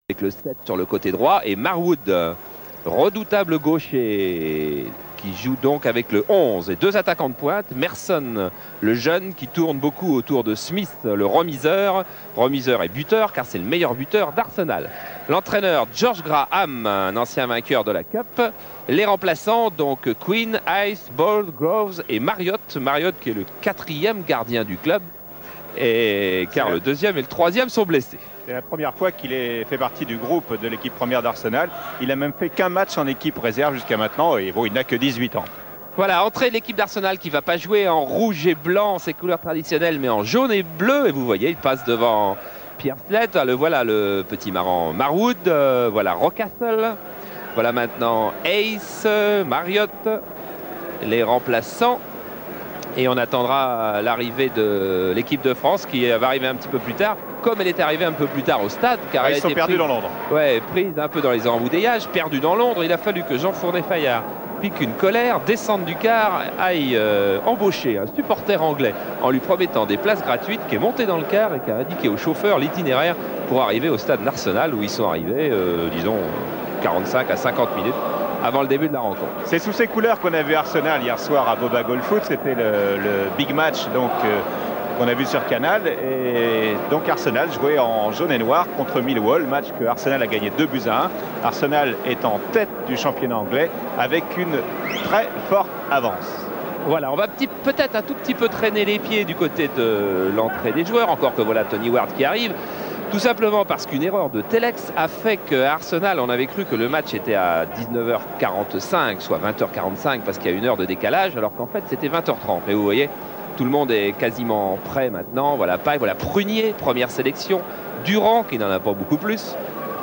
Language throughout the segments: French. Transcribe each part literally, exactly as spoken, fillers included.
avec le sept sur le côté droit et Marwood, redoutable gaucher qui joue donc avec le onze et deux attaquants de pointe. Merson, le jeune qui tourne beaucoup autour de Smith, le remiseur. Remiseur et buteur car c'est le meilleur buteur d'Arsenal. L'entraîneur George Graham, un ancien vainqueur de la Cup. Les remplaçants donc Quinn, Ice, Ball, Groves et Marriott. Marriott qui est le quatrième gardien du club et car le deuxième et le troisième sont blessés. C'est la première fois qu'il fait partie du groupe de l'équipe première d'Arsenal. Il n'a même fait qu'un match en équipe réserve jusqu'à maintenant et bon, il n'a que dix-huit ans. Voilà, entrée de l'équipe d'Arsenal qui ne va pas jouer en rouge et blanc, ses couleurs traditionnelles, mais en jaune et bleu. Et vous voyez, il passe devant Pierre Slett. Le voilà, le petit marrant Marwood. Euh, voilà Rockcastle. Voilà maintenant Ace, Marriott, les remplaçants. Et on attendra l'arrivée de l'équipe de France qui va arriver un petit peu plus tard, comme elle est arrivée un peu plus tard au stade. Car ah, elle ils sont été perdus prise, dans Londres. Ouais, prise un peu dans les embouteillages, perdue dans Londres. Il a fallu que Jean Fournet-Fayard pique une colère, descende du car, aille euh, embaucher un supporter anglais en lui promettant des places gratuites, qui est monté dans le car et qui a indiqué au chauffeur l'itinéraire pour arriver au stade d'Arsenal où ils sont arrivés, euh, disons, quarante-cinq à cinquante minutes avant le début de la rencontre. C'est sous ces couleurs qu'on a vu Arsenal hier soir à Boba Goal Foot. C'était le, le big match donc euh, qu'on a vu sur Canal. Et donc Arsenal jouait en jaune et noir contre Millwall. Match que Arsenal a gagné deux buts à un. Arsenal est en tête du championnat anglais avec une très forte avance. Voilà, on va peut-être un tout petit peu traîner les pieds du côté de l'entrée des joueurs. Encore que voilà Tony Ward qui arrive. Tout simplement parce qu'une erreur de Telex a fait qu'à Arsenal, on avait cru que le match était à dix-neuf heures quarante-cinq, soit vingt heures quarante-cinq, parce qu'il y a une heure de décalage, alors qu'en fait c'était vingt heures trente. Et vous voyez, tout le monde est quasiment prêt maintenant. Voilà Paille, voilà Prunier, première sélection. Durand, qui n'en a pas beaucoup plus.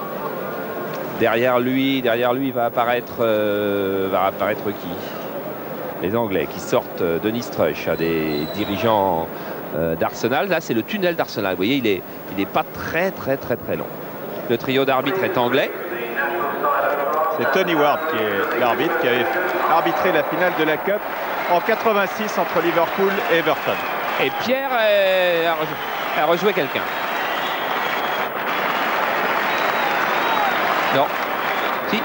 Derrière lui, derrière lui va apparaître, euh, va apparaître qui? Les Anglais qui sortent Denis Strush, à des dirigeants Euh, d'Arsenal. Là c'est le tunnel d'Arsenal, vous voyez il est il n'est pas très très très très long. Le trio d'arbitres est anglais. C'est Tony Ward qui est l'arbitre, qui avait arbitré la finale de la Cup en quatre-vingt-six entre Liverpool et Everton. Et Pierre est... a, rejoué, a rejoué quelqu'un. Non. Si.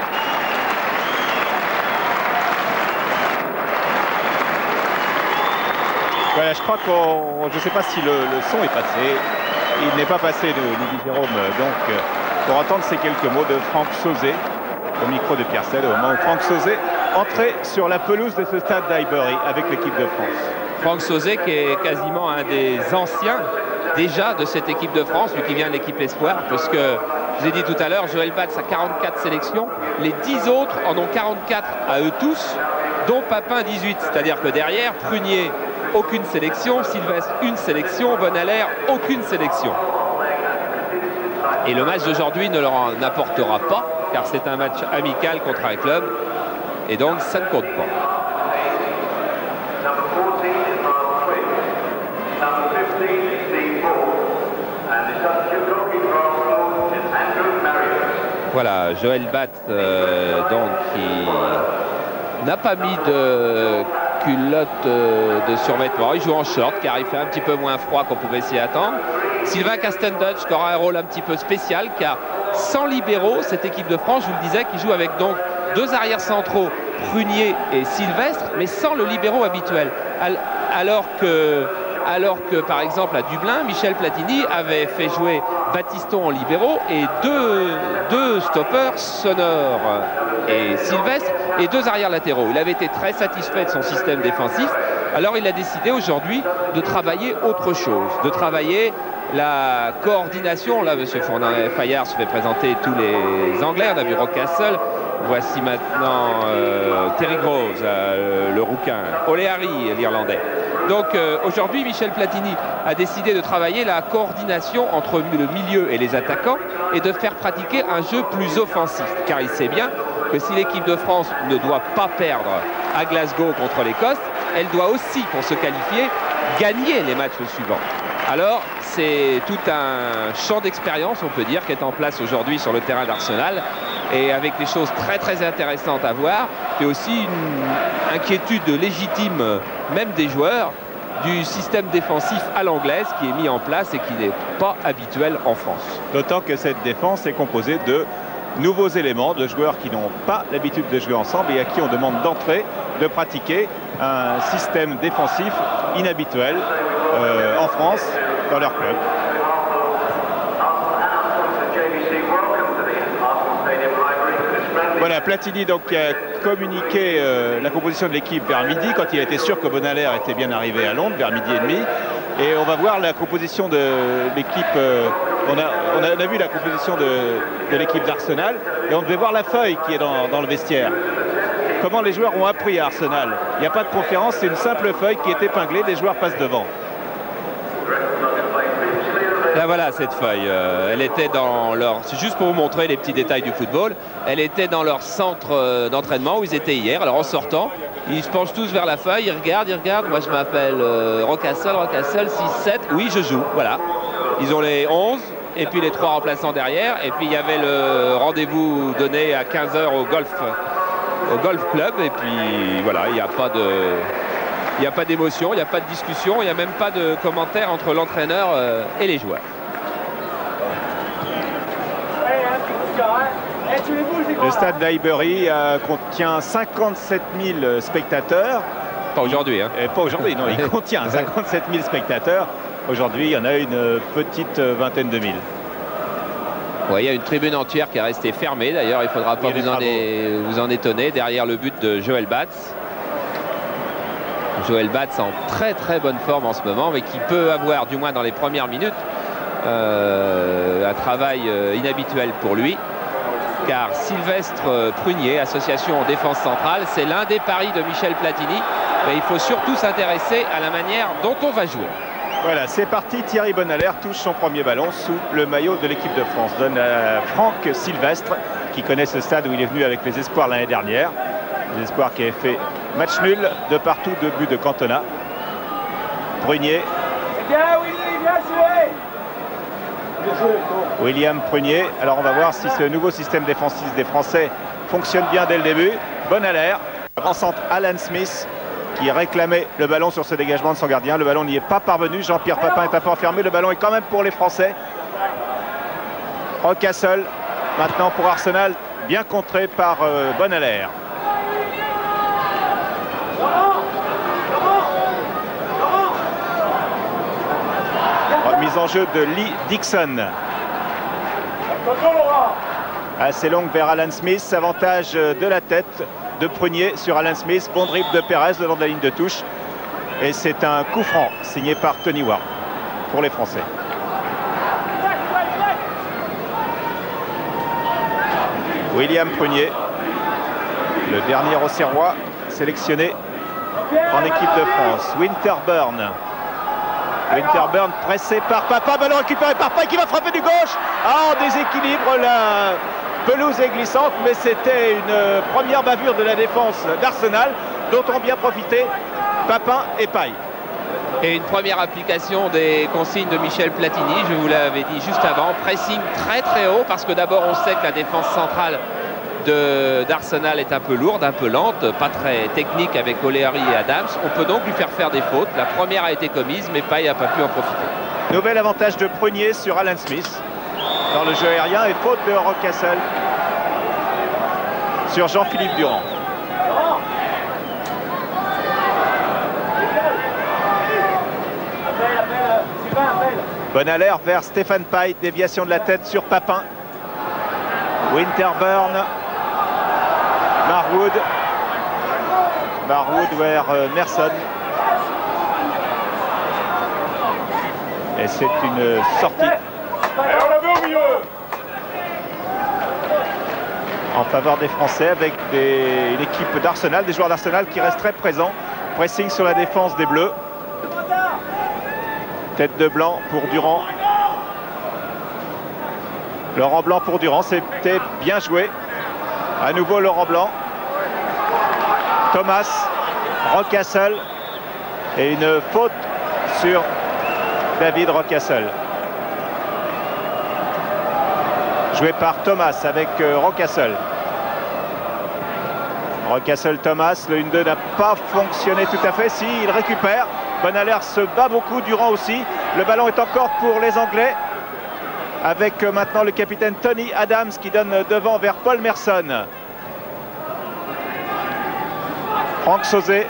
Voilà, je crois qu'on, je ne sais pas si le, le son est passé. Il n'est pas passé, nous, nous dit Jérôme. Donc, euh, pour entendre ces quelques mots de Franck Sauzet, au micro de Pierre Selle, au moment où Franck Sauzet entrait sur la pelouse de ce stade d'Highbury avec l'équipe de France. Franck Sauzet qui est quasiment un des anciens déjà de cette équipe de France, lui qui vient de l'équipe Espoir, parce que je vous ai dit tout à l'heure, Joël Batz a quarante-quatre sélections, les dix autres en ont quarante-quatre à eux tous, dont Papin dix-huit, c'est-à-dire que derrière, Prunier, aucune sélection, Sylvestre une sélection, Bonalaire aucune sélection. Et le match d'aujourd'hui ne leur en apportera pas car c'est un match amical contre un club et donc ça ne compte pas. Voilà, Joël Batz euh, donc qui n'a pas mis de culotte de survêtement. Il joue en short car il fait un petit peu moins froid qu'on pouvait s'y attendre. Sylvain Castendutch qui aura un rôle un petit peu spécial car sans libéraux, cette équipe de France, je vous le disais, qui joue avec donc deux arrières centraux, Prunier et Sylvestre, mais sans le libéraux habituel. Alors que, alors que par exemple à Dublin, Michel Platini avait fait jouer Battiston en libéraux et deux, deux stoppeurs sonores et Sylvestre et deux arrières latéraux. Il avait été très satisfait de son système défensif. Alors il a décidé aujourd'hui de travailler autre chose, de travailler la coordination. Là, M. Fournet-Fayard se fait présenter tous les Anglais. On a vu Rockcastle. Voici maintenant euh, Terry Groves, euh, le rouquin. O'Leary, l'Irlandais. Donc euh, aujourd'hui, Michel Platini a décidé de travailler la coordination entre le milieu et les attaquants et de faire pratiquer un jeu plus offensif. Car il sait bien que si l'équipe de France ne doit pas perdre à Glasgow contre l'Écosse, elle doit aussi, pour se qualifier, gagner les matchs suivants. Alors, c'est tout un champ d'expérience, on peut dire, qui est en place aujourd'hui sur le terrain d'Arsenal. Et avec des choses très très intéressantes à voir. Et aussi une inquiétude légitime, même des joueurs, du système défensif à l'anglaise qui est mis en place et qui n'est pas habituel en France. D'autant que cette défense est composée de nouveaux éléments, de joueurs qui n'ont pas l'habitude de jouer ensemble et à qui on demande d'entrer, de pratiquer un système défensif inhabituel euh, en France, dans leur club. Voilà, Platini donc qui a communiqué euh, la composition de l'équipe vers midi quand il a été sûr que Bonalaire était bien arrivé à Londres vers midi et demi. Et on va voir la composition de l'équipe. Euh, on, a, on, a, on a vu la composition de, de l'équipe d'Arsenal et on devait voir la feuille qui est dans, dans le vestiaire. Comment les joueurs ont appris à Arsenal. Il n'y a pas de conférence, c'est une simple feuille qui est épinglée, les joueurs passent devant. Là voilà cette feuille, euh, elle était dans leur, c'est juste pour vous montrer les petits détails du football, elle était dans leur centre euh, d'entraînement où ils étaient hier. Alors en sortant, ils se penchent tous vers la feuille, ils regardent, ils regardent, moi je m'appelle euh, Rocastle, Rocastle, six sept, oui je joue, voilà. Ils ont les onze et puis les trois remplaçants derrière et puis il y avait le rendez-vous donné à quinze heures au golf, au golf club et puis voilà, il n'y a pas de... Il n'y a pas d'émotion, il n'y a pas de discussion, il n'y a même pas de commentaire entre l'entraîneur euh, et les joueurs. Le stade d'Highbury euh, contient cinquante-sept mille spectateurs. Pas aujourd'hui, hein. Et pas aujourd'hui, non, il contient cinquante-sept mille spectateurs. Aujourd'hui, il y en a une petite vingtaine de mille. Ouais, il y a une tribune entière qui est restée fermée. D'ailleurs, il ne faudra pas vous en, é... vous en étonner derrière le but de Joël Batz. Joël Batz en très très bonne forme en ce moment, mais qui peut avoir, du moins dans les premières minutes, euh, un travail euh, inhabituel pour lui. Car Sylvestre Prunier, association en défense centrale, c'est l'un des paris de Michel Platini. Mais il faut surtout s'intéresser à la manière dont on va jouer. Voilà, c'est parti. Thierry Bonalaire touche son premier ballon sous le maillot de l'équipe de France. Donne à Franck Sylvestre, qui connaît ce stade où il est venu avec les espoirs l'année dernière. Les espoirs qui avaient fait match nul de partout, deux buts de Cantona. Prunier. Bien, oui, bien joué. William Prunier. Alors on va voir si ce nouveau système défensif des Français fonctionne bien dès le début. Bonalaire. En centre, Alan Smith qui réclamait le ballon sur ce dégagement de son gardien. Le ballon n'y est pas parvenu. Jean-Pierre Papin est un peu enfermé. Le ballon est quand même pour les Français. Rocastle maintenant pour Arsenal, bien contré par euh, Bonalaire. Mise en jeu de Lee Dixon. Assez longue vers Alan Smith. Avantage de la tête de Prunier sur Alan Smith. Bon dribble de Pérez le long de la ligne de touche. Et c'est un coup franc signé par Tony Ward pour les Français. William Prunier, le dernier Auxerrois sélectionné en équipe de France. Winterburn. Winterburn pressé par Papin, ballon récupéré par Papin qui va frapper du gauche. Ah, en déséquilibre, la pelouse est glissante, mais c'était une première bavure de la défense d'Arsenal, dont ont bien profité Papin et Paille. Et une première application des consignes de Michel Platini, je vous l'avais dit juste avant, pressing très très haut, parce que d'abord on sait que la défense centrale d'Arsenal est un peu lourde, un peu lente, pas très technique avec O'Leary et Adams. On peut donc lui faire faire des fautes. La première a été commise, mais Paille n'a pas pu en profiter. Nouvel avantage de Prunier sur Alan Smith dans le jeu aérien et faute de Rocastle sur Jean-Philippe Durand. Bonalaire vers Stéphane Paille, déviation de la tête sur Papin. Winterburn. Marwood. Marwood vers euh, Merson. Et c'est une sortie en faveur des Français avec des, une équipe d'Arsenal, des joueurs d'Arsenal qui restent très présents. Pressing sur la défense des Bleus. Tête de blanc pour Durand. Laurent Blanc pour Durand, c'était bien joué. À nouveau Laurent Blanc. Thomas, Rocastle et une faute sur David Rocastle. Joué par Thomas avec euh, Rocastle. Rocastle Thomas, le un deux n'a pas fonctionné tout à fait. Si, il récupère Bonaler se bat beaucoup, Durand aussi. Le ballon est encore pour les Anglais. Avec maintenant le capitaine Tony Adams qui donne devant vers Paul Merson. Franck Sauzet.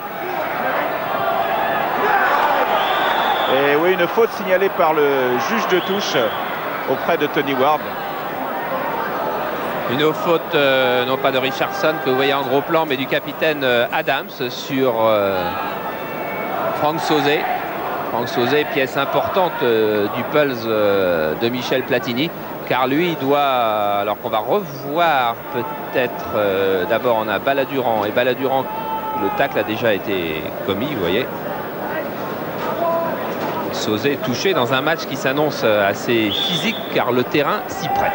Et oui, une faute signalée par le juge de touche auprès de Tony Ward. Une faute, euh, non pas de Richardson que vous voyez en gros plan, mais du capitaine euh, Adams sur euh, Franck Sauzet. Franck Sauzet, pièce importante euh, du Pulse euh, de Michel Platini, car lui il doit, alors qu'on va revoir peut-être, euh, d'abord on a Baladurand, et Baladurand, le tacle a déjà été commis, vous voyez. Sauzet touché dans un match qui s'annonce assez physique, car le terrain s'y prête.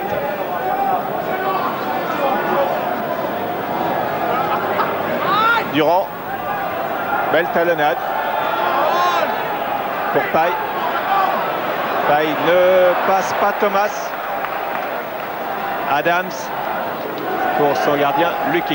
Durand, belle talonnade pour Paille. Paille ne passe pas Thomas. Adams pour son gardien Lukic.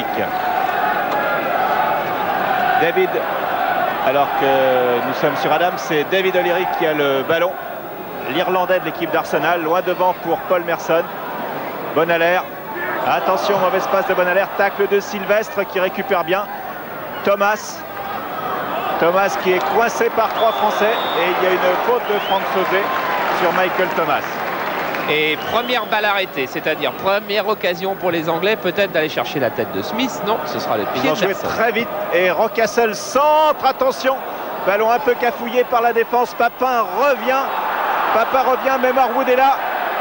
David, alors que nous sommes sur Adams, c'est David O'Leary qui a le ballon. L'Irlandais de l'équipe d'Arsenal, loin devant pour Paul Merson. Bonaler, attention, mauvaise passe de Bonaler, tacle de Sylvestre qui récupère bien. Thomas, Thomas qui est coincé par trois Français et il y a une faute de Franck Sauzet sur Michael Thomas. Et première balle arrêtée, c'est-à-dire première occasion pour les Anglais peut-être d'aller chercher la tête de Smith. Non, ce sera le pied. Ils ont joué très vite et Rocastle centre, attention, ballon un peu cafouillé par la défense. Papin revient, Papin revient, mais Marwood est là.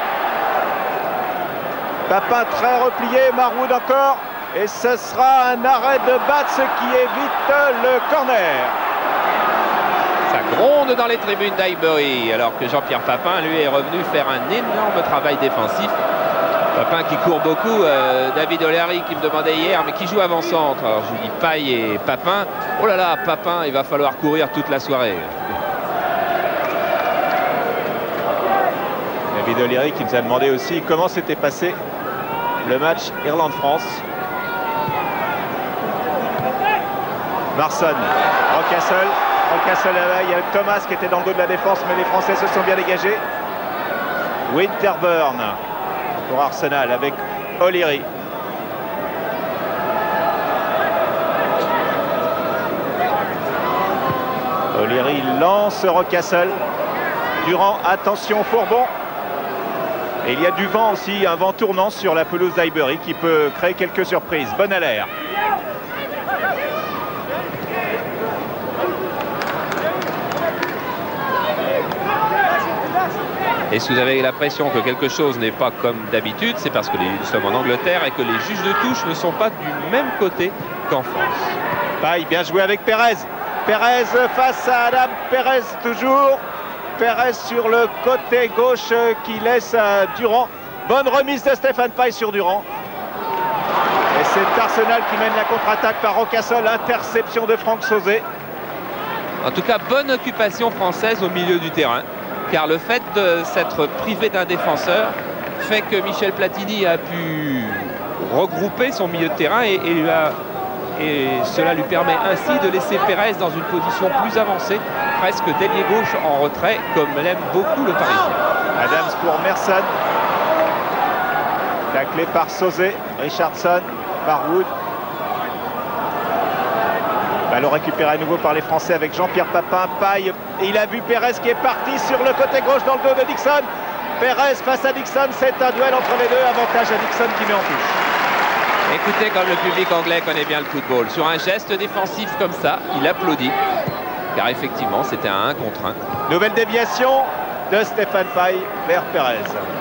Papin très replié, Marwood encore. Et ce sera un arrêt de Batz qui évite le corner. Ça gronde dans les tribunes d'Highbury, alors que Jean-Pierre Papin, lui, est revenu faire un énorme travail défensif. Papin qui court beaucoup. Euh, David O'Leary qui me demandait hier, mais qui joue avant-centre? Alors je lui dis Paille et Papin. Oh là là, Papin, il va falloir courir toute la soirée. David O'Leary qui nous a demandé aussi comment s'était passé le match Irlande-France. Marson, Rocastle, Rocastle là-bas, il y a Thomas qui était dans le dos de la défense, mais les Français se sont bien dégagés. Winterburn pour Arsenal avec O'Leary. O'Leary lance Rocastle. Durand, attention, Fourbon. Et il y a du vent aussi, un vent tournant sur la pelouse d'Highbury qui peut créer quelques surprises. Bonaler. Et si vous avez l'impression que quelque chose n'est pas comme d'habitude, c'est parce que nous sommes en Angleterre et que les juges de touche ne sont pas du même côté qu'en France. Paille, bien joué avec Pérez. Pérez face à Adam. Pérez toujours. Pérez sur le côté gauche qui laisse à Durand. Bonne remise de Stéphane Paille sur Durand. Et c'est Arsenal qui mène la contre-attaque par Rocastle. Interception de Franck Sauzet. En tout cas, bonne occupation française au milieu du terrain. Car le fait de s'être privé d'un défenseur fait que Michel Platini a pu regrouper son milieu de terrain et, et, lui a, et cela lui permet ainsi de laisser Pérez dans une position plus avancée, presque d'ailier gauche en retrait, comme l'aime beaucoup le Parisien. Adams pour Merson. Taclé par Sauzet, Richardson, par Wood. Ballon récupéré à nouveau par les Français avec Jean-Pierre Papin. Paille, et il a vu Pérez qui est parti sur le côté gauche dans le dos de Dixon. Pérez face à Dixon, c'est un duel entre les deux. Avantage à Dixon qui met en touche. Écoutez comme le public anglais connaît bien le football. Sur un geste défensif comme ça, il applaudit. Car effectivement, c'était un un contre un. Nouvelle déviation de Stéphane Paille vers Pérez.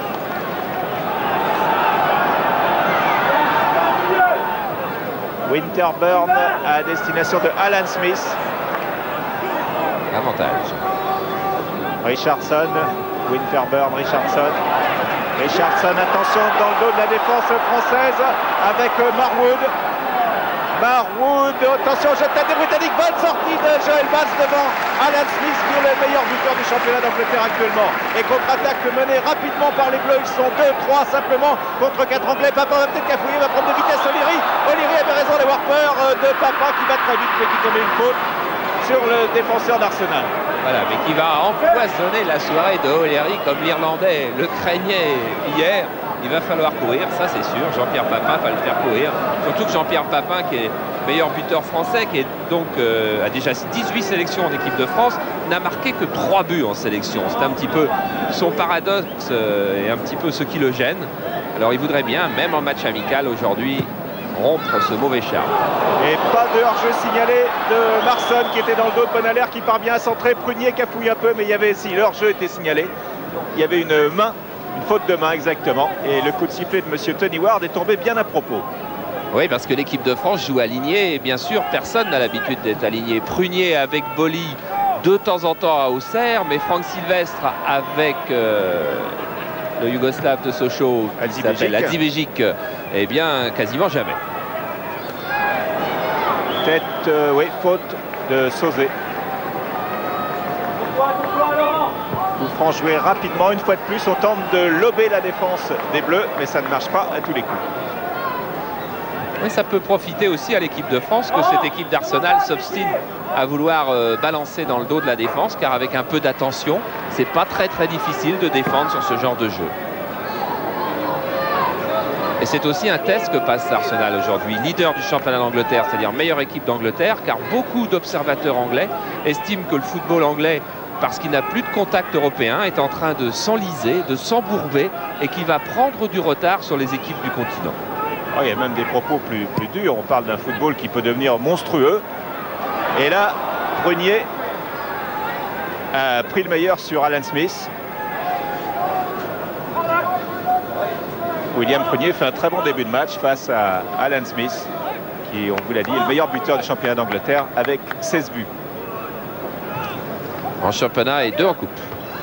Winterburn à destination de Alan Smith. Avantage. Richardson, Winterburn, Richardson. Richardson, attention dans le dos de la défense française avec Marwood. Marwood, attention, jette tête des Britanniques. Bonne sortie de Joel Batz devant Alan Smith qui est le meilleur buteur du championnat d'Angleterre actuellement. Et contre-attaque menée rapidement par les Bleus. Ils sont deux trois simplement contre quatre Anglais. Papin va peut-être cafouiller, va prendre de vitesse O'Leary. O'Leary avait raison d'avoir peur de Papin qui va très vite mais qui commet une faute sur le défenseur d'Arsenal. Voilà, mais qui va empoisonner la soirée de O'Leary comme l'Irlandais le craignait hier. Il va falloir courir, ça c'est sûr. Jean-Pierre Papin va le faire courir. Surtout que Jean-Pierre Papin, qui est meilleur buteur français, qui est donc euh, a déjà dix-huit sélections en équipe de France, n'a marqué que trois buts en sélection. C'est un petit peu son paradoxe euh, et un petit peu ce qui le gêne. Alors il voudrait bien, même en match amical aujourd'hui, rompre ce mauvais charme. Et pas de hors-jeu signalé de Marson qui était dans le dos de Bonalaire, qui parvient à centrer. Prunier cafouille un peu, mais il y avait, si l'hors-jeu était signalé, il y avait une main, une faute de main exactement. Et le coup de sifflet de monsieur Tony Ward est tombé bien à propos. Oui, parce que l'équipe de France joue aligné et bien sûr, personne n'a l'habitude d'être aligné. Prunier avec Boli de temps en temps à Auxerre, mais Franck Sylvestre avec euh, le Yougoslave de Sochaux, qui s'appelle Hadžibešić, eh bien, quasiment jamais. Tête, euh, oui, faute de Sauzet. Coup franc joué rapidement, une fois de plus, on tente de lober la défense des Bleus, mais ça ne marche pas à tous les coups. Mais ça peut profiter aussi à l'équipe de France que cette équipe d'Arsenal s'obstine à vouloir euh, balancer dans le dos de la défense, car avec un peu d'attention, c'est pas très très difficile de défendre sur ce genre de jeu. Et c'est aussi un test que passe Arsenal aujourd'hui, leader du championnat d'Angleterre, c'est-à-dire meilleure équipe d'Angleterre, car beaucoup d'observateurs anglais estiment que le football anglais, parce qu'il n'a plus de contact européen, est en train de s'enliser, de s'embourber et qui va prendre du retard sur les équipes du continent. Oh, il y a même des propos plus, plus durs. On parle d'un football qui peut devenir monstrueux. Et là, Prunier a pris le meilleur sur Alan Smith. William Prunier fait un très bon début de match face à Alan Smith, qui, on vous l'a dit, est le meilleur buteur du championnat d'Angleterre avec seize buts. En championnat et deux en coupe.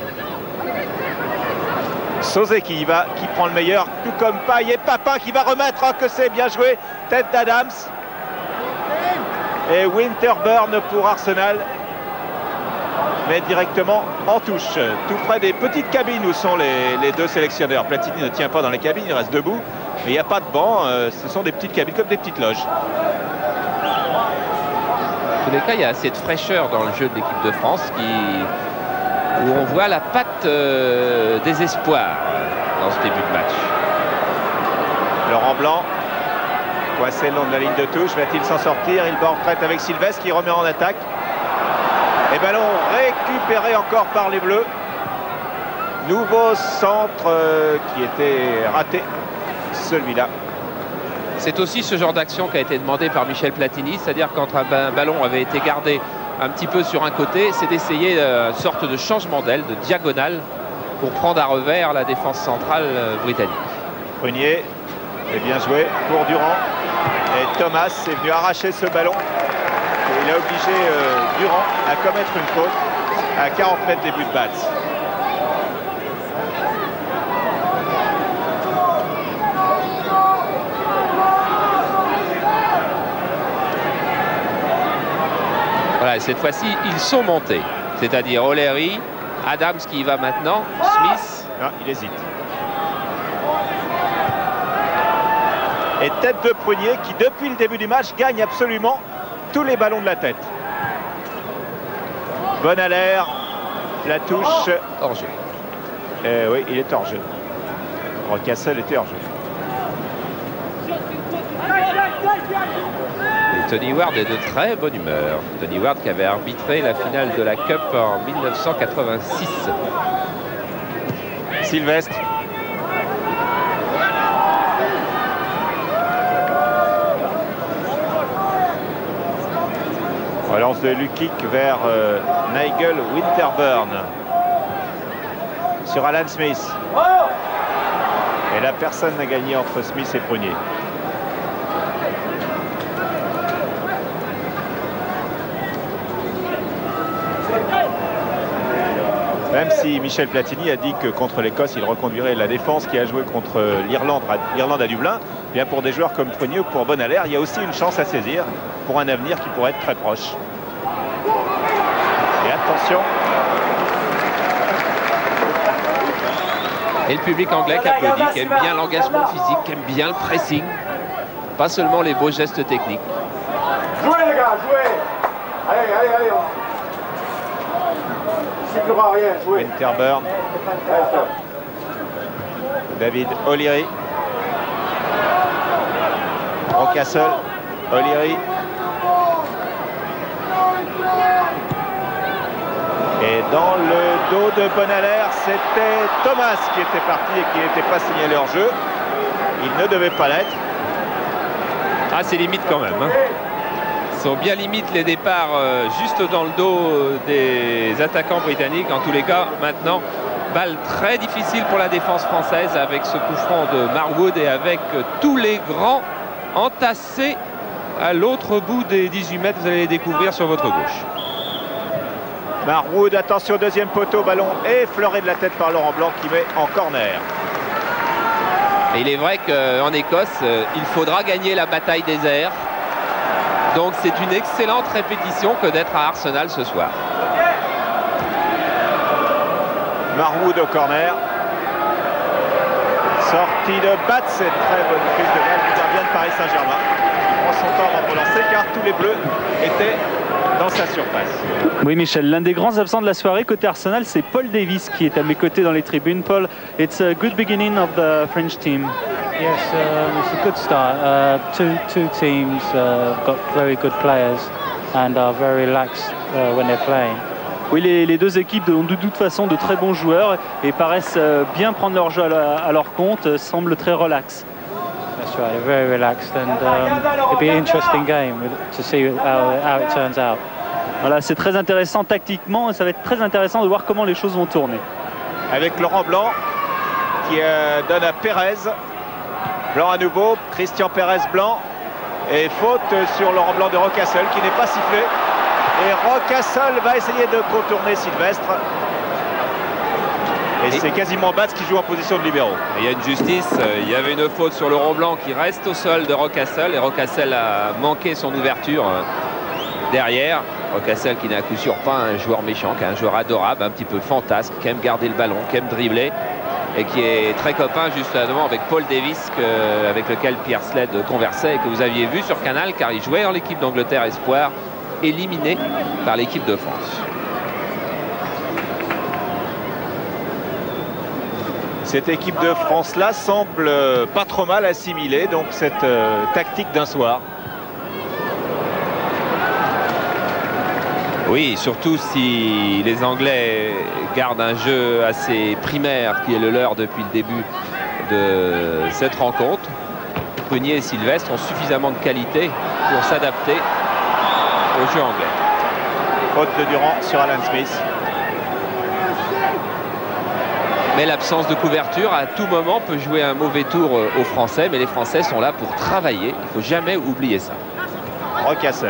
Sauzet qui y va, qui prend le meilleur, tout comme Paille, et Papin qui va remettre, oh, que c'est bien joué, tête d'Adams. Et Winterburn pour Arsenal, mais directement en touche, tout près des petites cabines où sont les, les deux sélectionneurs. Platini ne tient pas dans les cabines, il reste debout, mais il n'y a pas de banc, euh, ce sont des petites cabines comme des petites loges. En tous les cas, il y a assez de fraîcheur dans le jeu de l'équipe de France qui... où on voit la patte euh, des espoirs dans ce début de match. Laurent Blanc, coincé le long de la ligne de touche, va-t-il s'en sortir? Il bat en retraite avec Sylvestre qui remet en attaque. Et ballon récupéré encore par les Bleus. Nouveau centre euh, qui était raté, celui-là. C'est aussi ce genre d'action qui a été demandé par Michel Platini, c'est-à-dire quand un ballon avait été gardé un petit peu sur un côté, c'est d'essayer une sorte de changement d'aile, de diagonale, pour prendre à revers la défense centrale britannique. Prunier est bien joué pour Durand. Et Thomas est venu arracher ce ballon. Et il a obligé euh, Durand à commettre une faute à quarante mètres des buts de Batz. Voilà, et cette fois-ci, ils sont montés. C'est-à-dire O'Leary, Adams qui y va maintenant, Smith. Ah, il hésite. Et tête de Prunier qui, depuis le début du match, gagne absolument tous les ballons de la tête. Bonalaire, la touche. Hors-jeu. Euh, oui, il est hors-jeu. Rocassel était hors-jeu. Et Tony Ward est de très bonne humeur. Tony Ward qui avait arbitré la finale de la Cup en mille neuf cent quatre-vingt-six. Sylvestre. Relance de Lukic vers euh, Nigel Winterburn. Sur Alan Smith. Et là, personne n'a gagné entre Smith et Prunier. Même si Michel Platini a dit que contre l'Écosse, il reconduirait la défense qui a joué contre l'Irlande l'Irlande à Dublin, bien pour des joueurs comme Prunier ou pour Bonalaire, il y a aussi une chance à saisir pour un avenir qui pourrait être très proche. Et attention. Et le public anglais qui applaudit, qui aime bien l'engagement physique, qui aime bien le pressing, pas seulement les beaux gestes techniques. Jouez les gars, jouez. Allez, allez, allez. Winterburn. David O'Leary. Rocastle. O'Leary. Et dans le dos de Bonaler, c'était Thomas qui était parti et qui n'était pas signalé hors jeu. Il ne devait pas l'être. Ah, c'est limite quand même. Hein. Ils sont bien limite les départs euh, juste dans le dos euh, des attaquants britanniques. En tous les cas, maintenant, balle très difficile pour la défense française avec ce coup franc de Marwood et avec euh, tous les grands entassés à l'autre bout des dix-huit mètres. Vous allez les découvrir sur votre gauche. Marwood, attention, deuxième poteau, ballon effleuré de la tête par Laurent Blanc qui met en corner. Et il est vrai qu'en Écosse, euh, il faudra gagner la bataille des airs. Donc c'est une excellente répétition que d'être à Arsenal ce soir. Marwood au corner. Sortie de Batz, cette très bonne prise de balle du gardien de Paris Saint-Germain. Il prend son temps avant de relancer car tous les bleus étaient dans sa surface. Oui Michel, l'un des grands absents de la soirée côté Arsenal, c'est Paul Davis qui est à mes côtés dans les tribunes. Paul, it's a good beginning of the French team. Yes, um, it's a good start. Uh, two two teams uh, got very good players and are very relaxed uh, when they're playing. Oui, les, les deux équipes ont de toute façon de très bons joueurs et paraissent euh, bien prendre leur jeu à, la, à leur compte, euh, semblent très relax. That's right, they're very relaxed and um, it'll be an interesting game to see how, how it turns out. Voilà, c'est très intéressant tactiquement et ça va être très intéressant de voir comment les choses vont tourner. Avec Laurent Blanc qui euh, donne à Pérez. Blanc à nouveau, Christian Pérez Blanc. Et faute sur Laurent Blanc de Rocastle qui n'est pas sifflé. Et Rocastle va essayer de contourner Sylvestre. Et, et c'est quasiment Batz qui joue en position de libéraux. Il y a une justice, il y avait une faute sur Laurent Blanc qui reste au sol de Rocastle. Et Rocastle a manqué son ouverture derrière. Rocastle qui n'est à coup sûr pas un joueur méchant, qui est un joueur adorable, un petit peu fantasque, qui aime garder le ballon, qui aime dribbler. Et qui est très copain justement avec Paul Davis que, avec lequel Pierre Sled conversait et que vous aviez vu sur Canal car il jouait dans l'équipe d'Angleterre Espoir, éliminé par l'équipe de France. Cette équipe de France-là semble pas trop mal assimilée donc cette euh, tactique d'un soir. Oui, surtout si les Anglais gardent un jeu assez primaire qui est le leur depuis le début de cette rencontre. Peunier et Sylvestre ont suffisamment de qualité pour s'adapter au jeu anglais. Faute de Durand sur Alan Smith. Mais l'absence de couverture à tout moment peut jouer un mauvais tour aux Français, mais les Français sont là pour travailler. Il ne faut jamais oublier ça. Rocastle.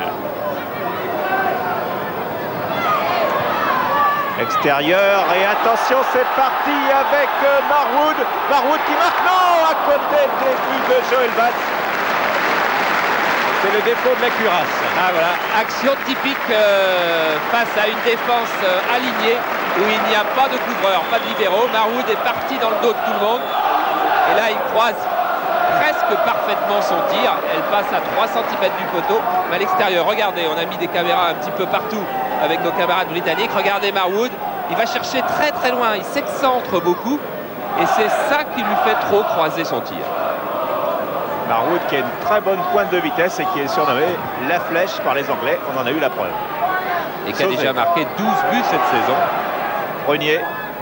Extérieur et attention, c'est parti avec Marwood. Marwood qui marque, non, à côté des buts de Joël Batz. C'est le défaut de la cuirasse. Ah voilà, action typique euh, face à une défense euh, alignée où il n'y a pas de couvreur, pas de libéraux. Marwood est parti dans le dos de tout le monde. Et là, il croise presque parfaitement son tir. Elle passe à trois centimètres du poteau. Mais à l'extérieur, regardez, on a mis des caméras un petit peu partout avec nos camarades britanniques. Regardez Marwood, il va chercher très très loin, il s'excentre beaucoup et c'est ça qui lui fait trop croiser son tir. Marwood qui a une très bonne pointe de vitesse et qui est surnommé la flèche par les Anglais, on en a eu la preuve. Et qui a déjà marqué douze buts cette saison. Renier.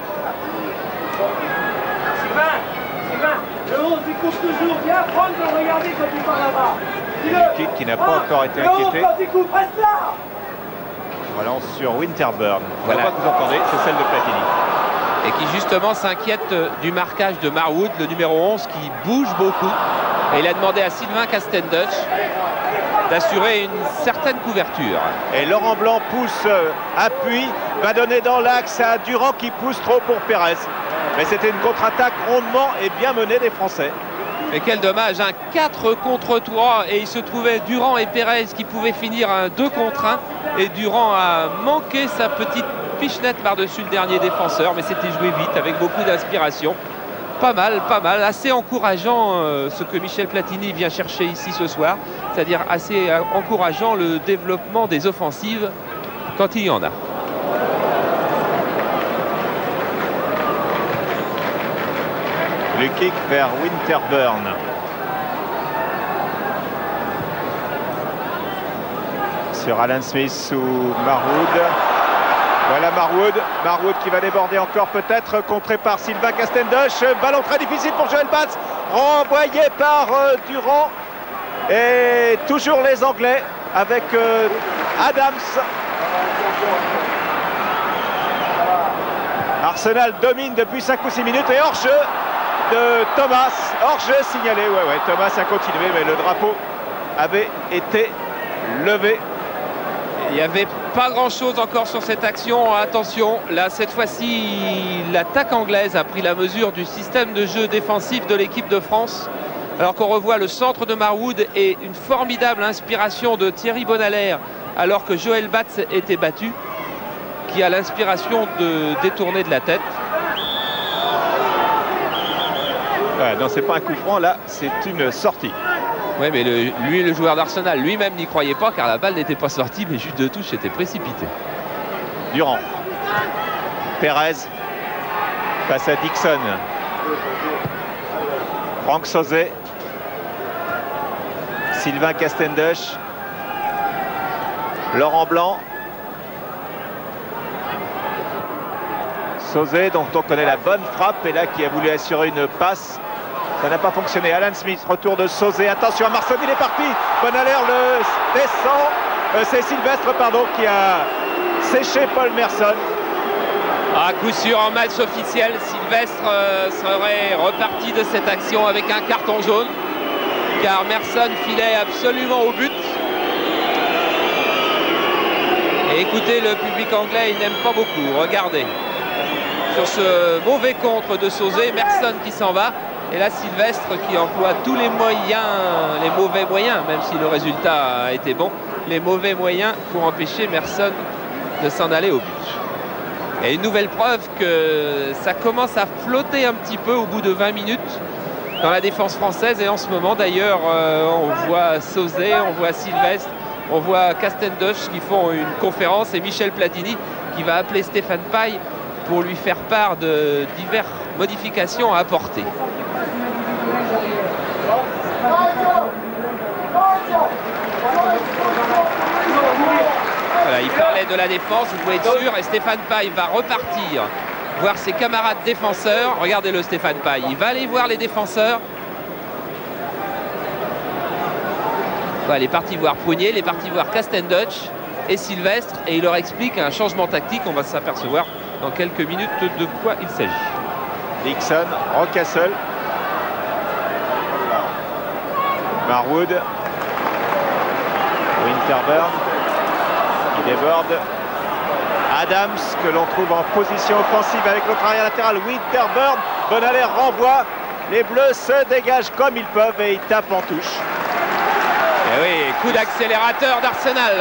Sylvain, Sylvain, le onze il court toujours, viens prendre le regarder quand il part là-bas. Une qui n'a pas encore été inquiétée. Le onze quand il court, reste là. Relance sur Winterburn. Voilà. La voix que vous entendez, c'est celle de Platini. Et qui justement s'inquiète du marquage de Marwood, le numéro onze, qui bouge beaucoup. Et il a demandé à Sylvain Castendutch d'assurer une certaine couverture. Et Laurent Blanc pousse, euh, appuie, va donner dans l'axe à Durand qui pousse trop pour Pérez. Mais c'était une contre-attaque rondement et bien menée des Français. Et quel dommage, un quatre contre trois et il se trouvait Durand et Pérez qui pouvaient finir un deux contre un et Durand a manqué sa petite pichenette par-dessus le dernier défenseur, mais c'était joué vite avec beaucoup d'inspiration. Pas mal, pas mal, assez encourageant euh, ce que Michel Platini vient chercher ici ce soir, c'est-à-dire assez euh, encourageant le développement des offensives quand il y en a. Le kick vers Winterburn. Sur Alan Smith ou Marwood. Voilà Marwood. Marwood qui va déborder encore peut-être, contré par Sylvain Castendosh. Ballon très difficile pour Joel Bats. Renvoyé par euh, Durand. Et toujours les Anglais avec euh, Adams. Arsenal domine depuis cinq ou six minutes et hors-jeu de Thomas. Hors-jeu signalé. Ouais, ouais, Thomas a continué, mais le drapeau avait été levé. Il n'y avait pas grand-chose encore sur cette action. Attention, là, cette fois-ci, l'attaque anglaise a pris la mesure du système de jeu défensif de l'équipe de France. Alors qu'on revoit le centre de Marwood et une formidable inspiration de Thierry Bonalaire, alors que Joel Bats était battu, qui a l'inspiration de détourner de la tête. Ouais, non, c'est pas un coup franc, là, c'est une sortie. Oui, mais le, lui, le joueur d'Arsenal, lui-même n'y croyait pas, car la balle n'était pas sortie, mais juste de touche était précipité. Durand. Pérez face à Dixon. Franck Sauzet. Sylvain Castendosh. Laurent Blanc. Sauzet, dont on connaît la bonne frappe, et là qui a voulu assurer une passe. Ça n'a pas fonctionné. Alan Smith, retour de Sauzet. Attention à Marson, il est parti. Bonalaire le descend. Euh, C'est Sylvestre, pardon, qui a séché Paul Merson. À coup sûr, en match officiel, Sylvestre euh, serait reparti de cette action avec un carton jaune, car Merson filait absolument au but. Et écoutez, le public anglais, il n'aime pas beaucoup. Regardez. Sur ce mauvais contre de Sauzet, Merson qui s'en va. Et là, Sylvestre qui emploie tous les moyens, les mauvais moyens, même si le résultat a été bon, les mauvais moyens pour empêcher Merson de s'en aller au but. Et une nouvelle preuve que ça commence à flotter un petit peu au bout de vingt minutes dans la défense française. Et en ce moment, d'ailleurs, euh, on voit Sauzet, on voit Sylvestre, on voit Castendosh qui font une conférence et Michel Platini qui va appeler Stéphane Paille pour lui faire part de diverses modifications à apporter. Voilà, il parlait de la défense, vous pouvez être sûr, et Stéphane Paille va repartir voir ses camarades défenseurs. Regardez-le, Stéphane Paille, il va aller voir les défenseurs. Voilà, il est parti voir Prunier, il est parti voir Castendosh et Sylvestre, et il leur explique un changement tactique. On va s'apercevoir dans quelques minutes de quoi il s'agit. Dixon, Rockcastle. Marwood. Winterburn. Il déborde. Adams, que l'on trouve en position offensive avec l'autre arrière latéral. Winterburn. Bonalaire renvoie. Les Bleus se dégagent comme ils peuvent et ils tapent en touche. Et oui, coup d'accélérateur d'Arsenal.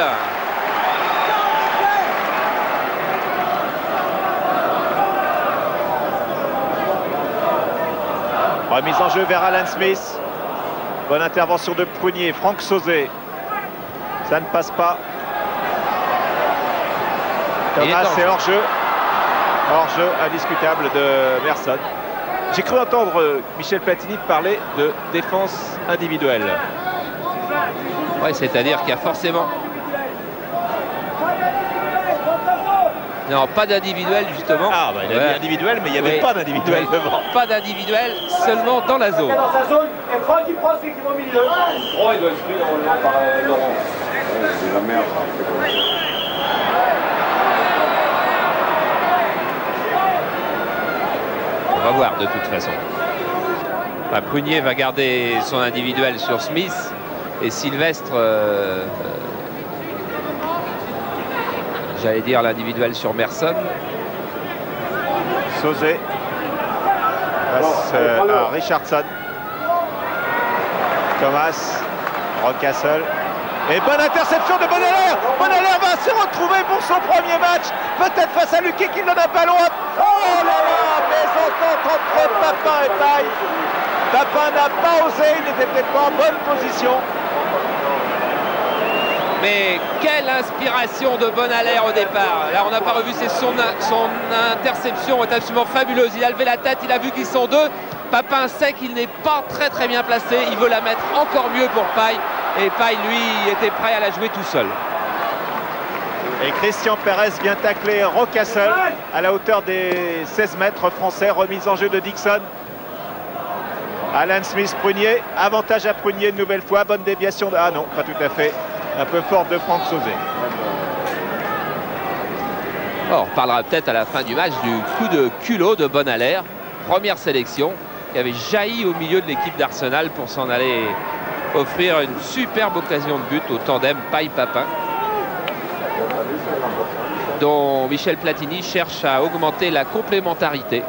Remise en jeu vers Alan Smith. Bonne intervention de Prunier. Franck Sauzet. Ça ne passe pas. Thomas, c'est hors-jeu. Hors-jeu indiscutable de Merson. J'ai cru entendre Michel Platini parler de défense individuelle. Oui, c'est-à-dire qu'il y a forcément... Non, pas d'individuel justement. Ah, bah, il a ouais. dit individuel, mais il n'y avait oui. pas d'individuel oui. devant. Pas d'individuel, seulement dans la zone. Dans sa zone, et Franck qui prend ce qui va au milieu. Oh, il doit être pris normalement par Laurent. C'est la merde. On va voir de toute façon. Enfin, Prunier va garder son individuel sur Smith et Sylvestre... Euh, J'allais dire l'individuel sur Merson. Sauzet face euh, à Richardson. Thomas, Rockcastle. Et bonne interception de Bonalaire. Bonalaire va se retrouver pour son premier match. Peut-être face à Luque qui donne un ballon. Oh là là, mésentente entre Papin et Paille. Papin n'a pas osé, il n'était peut-être pas en bonne position. Mais quelle inspiration de Bonalaire au départ. Là, on n'a pas revu, c'est son, son interception est absolument fabuleuse. Il a levé la tête, il a vu qu'ils sont deux. Papin sait qu'il n'est pas très très bien placé. Il veut la mettre encore mieux pour Paille. Et Paille, lui, était prêt à la jouer tout seul. Et Christian Pérez vient tacler Rocastle à la hauteur des seize mètres français. Remise en jeu de Dixon. Alan Smith-Prunier. Avantage à Prunier une nouvelle fois. Bonne déviation. De... Ah non, pas tout à fait. Un peu forte de Franck Sauzet. Oh, on reparlera peut-être à la fin du match du coup de culot de Bonalaire. Première sélection qui avait jailli au milieu de l'équipe d'Arsenal pour s'en aller offrir une superbe occasion de but au tandem Paille-Papin, dont Michel Platini cherche à augmenter la complémentarité.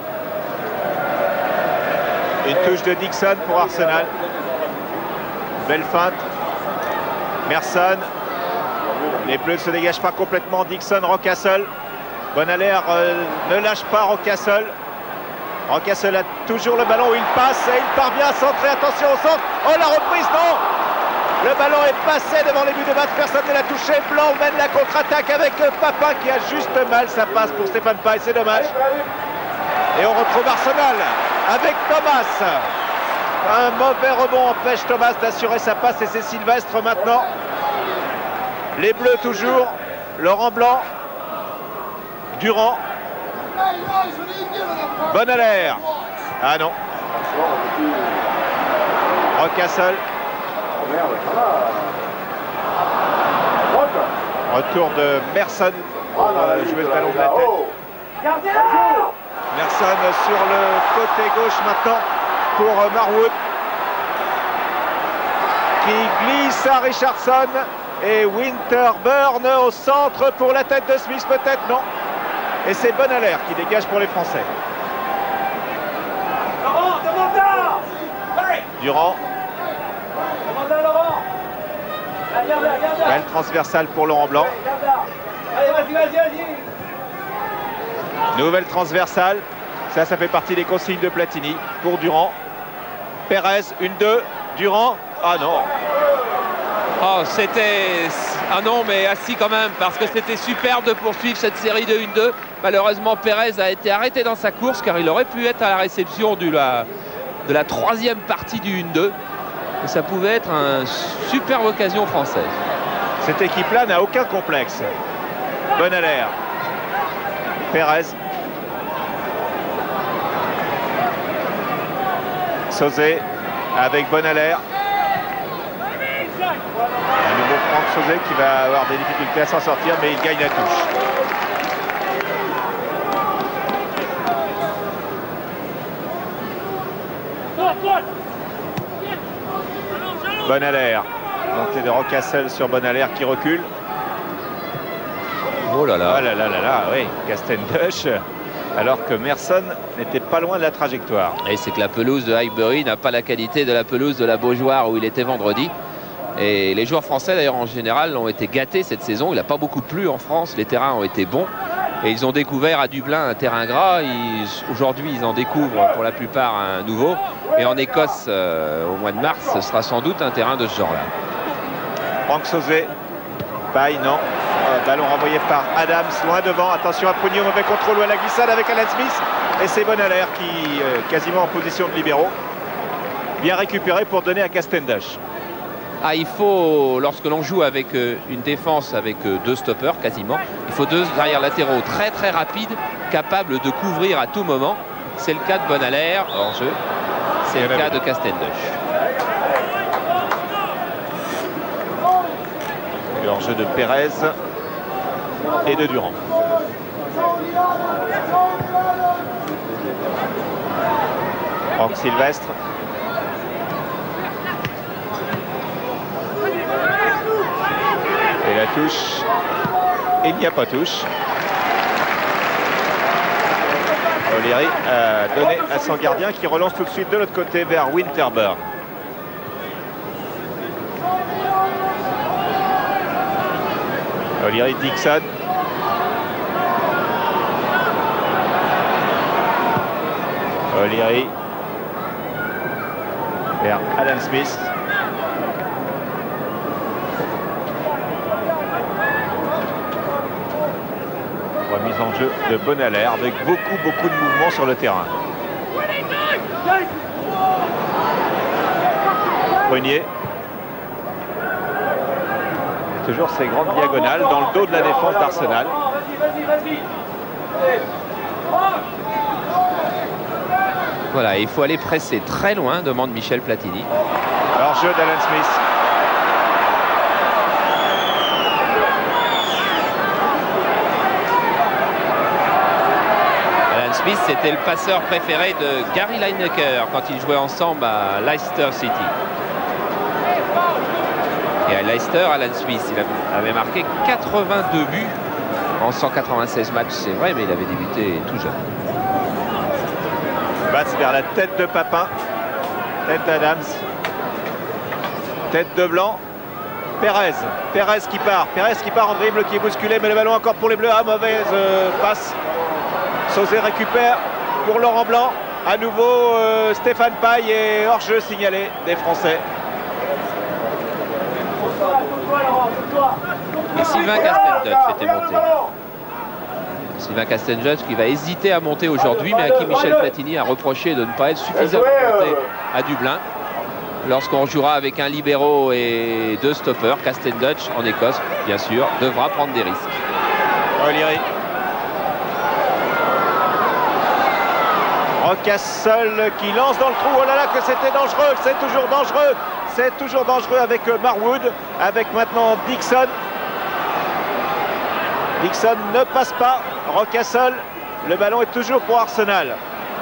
Une touche de Dixon pour Arsenal. Belle feinte. Merson. Les Bleus ne se dégagent pas complètement. Dixon, Rocastle. Bonalaire euh, ne lâche pas Rocastle. Rocastle a toujours le ballon où il passe et il parvient à centrer. Attention au centre. Oh, la reprise, non! Le ballon est passé devant les buts de match. Personne ne l'a touché. Blanc mène la contre-attaque avec Papin qui a juste mal. Ça passe pour Stéphane Paille, c'est dommage. Et on retrouve Arsenal avec Thomas. Un mauvais rebond empêche Thomas d'assurer sa passe et c'est Sylvestre maintenant. Les Bleus toujours. Laurent Blanc. Durand. Bonalaire. Ah non. Rocastle. Retour de Merson. Euh, jouer le ballon de la tête. Merson sur le côté gauche maintenant pour Marwood. Qui glisse à Richardson. Et Winterburn au centre pour la tête de Smith, peut-être, non. Et c'est Bonalaire qui dégage pour les Français. Laurent, demande là. Durand. Demande là, Laurent. Regarde là, regarde là. Belle transversale pour Laurent Blanc. Regarde là. Allez, vas-y, vas-y, vas-y. Nouvelle transversale. Ça, ça fait partie des consignes de Platini pour Durand. Pérez, une deux. Durand. Ah non. Oh, c'était... Ah non, mais assis quand même, parce que c'était super de poursuivre cette série de un deux. Malheureusement, Pérez a été arrêté dans sa course, car il aurait pu être à la réception du, la, de la troisième partie du un deux. Et ça pouvait être une superbe occasion française. Cette équipe-là n'a aucun complexe. Bonalaire. Pérez. Sauzet avec Bonalaire. Un nouveau Franck Sauzet qui va avoir des difficultés à s'en sortir, mais il gagne la touche. Bonalaire. Montée de Rocastle sur Bonalaire qui recule. Oh là là. Oh là là là là, oui. Castendush. Alors que Merson n'était pas loin de la trajectoire. Et c'est que la pelouse de Highbury n'a pas la qualité de la pelouse de la Beaujoire où il était vendredi. Et les joueurs français d'ailleurs en général ont été gâtés cette saison. Il n'a pas beaucoup plu en France, les terrains ont été bons. Et ils ont découvert à Dublin un terrain gras. Aujourd'hui ils en découvrent pour la plupart un nouveau. Et en Écosse euh, au mois de mars, ce sera sans doute un terrain de ce genre-là. Franck Sauzet. Paille, non. Euh, ballon renvoyé par Adams, loin devant. Attention à Prunier, mauvais contrôle ou à la glissade avec Alan Smith. Et c'est Bonalaire qui euh, quasiment en position de libéraux. Bien récupéré pour donner à Castendush. Ah, il faut, lorsque l'on joue avec euh, une défense avec euh, deux stoppers quasiment, il faut deux arrières latéraux très très rapides, capables de couvrir à tout moment. C'est le cas de Bonalaire, hors jeu. C'est le cas de Castendush. Le hors-jeu de Pérez et de Durand. Franck Sylvestre. Et la touche. Il n'y a pas touche. O'Leary a donné à son gardien qui relance tout de suite de l'autre côté vers Winterburn. O'Leary, Dixon. O'Leary vers Alan Smith. Remise en jeu de Bonalaire avec beaucoup beaucoup de mouvements sur le terrain. Prunier. Toujours ces grandes diagonales dans le dos de la défense d'Arsenal. Vas-y, vas-y, vas-y. Voilà, il faut aller presser très loin, demande Michel Platini. Alors jeu d'Alan Smith. Alan Smith, c'était le passeur préféré de Gary Lineker quand ils jouaient ensemble à Leicester City. Et à Leicester, Alan Smith, il avait marqué quatre-vingt-deux buts en cent quatre-vingt-seize matchs, c'est vrai, mais il avait débuté tout jeune. Passe vers la tête de Papin. Tête d'Adams. Tête de Blanc. Pérez. Pérez qui part. Pérez qui part en dribble, qui est bousculé, mais le ballon encore pour les Bleus. Ah, mauvaise euh, passe. Sauzé récupère pour Laurent Blanc. À nouveau, euh, Stéphane Paille et hors-jeu signalé des Français. Et Sylvain Casteldutch était monté. Sylvain Casteldutch qui va hésiter à monter aujourd'hui, mais à qui Michel Platini a reproché de ne pas être suffisamment monté à Dublin. Lorsqu'on jouera avec un libéro et deux stoppers, Casteldutch en Écosse, bien sûr, devra prendre des risques. O'Leary. Rocastle qui lance dans le trou. Oh là là, que c'était dangereux, c'est toujours dangereux. C'est toujours dangereux avec Marwood, avec maintenant Dixon. Dixon ne passe pas. Rocastle, le ballon est toujours pour Arsenal.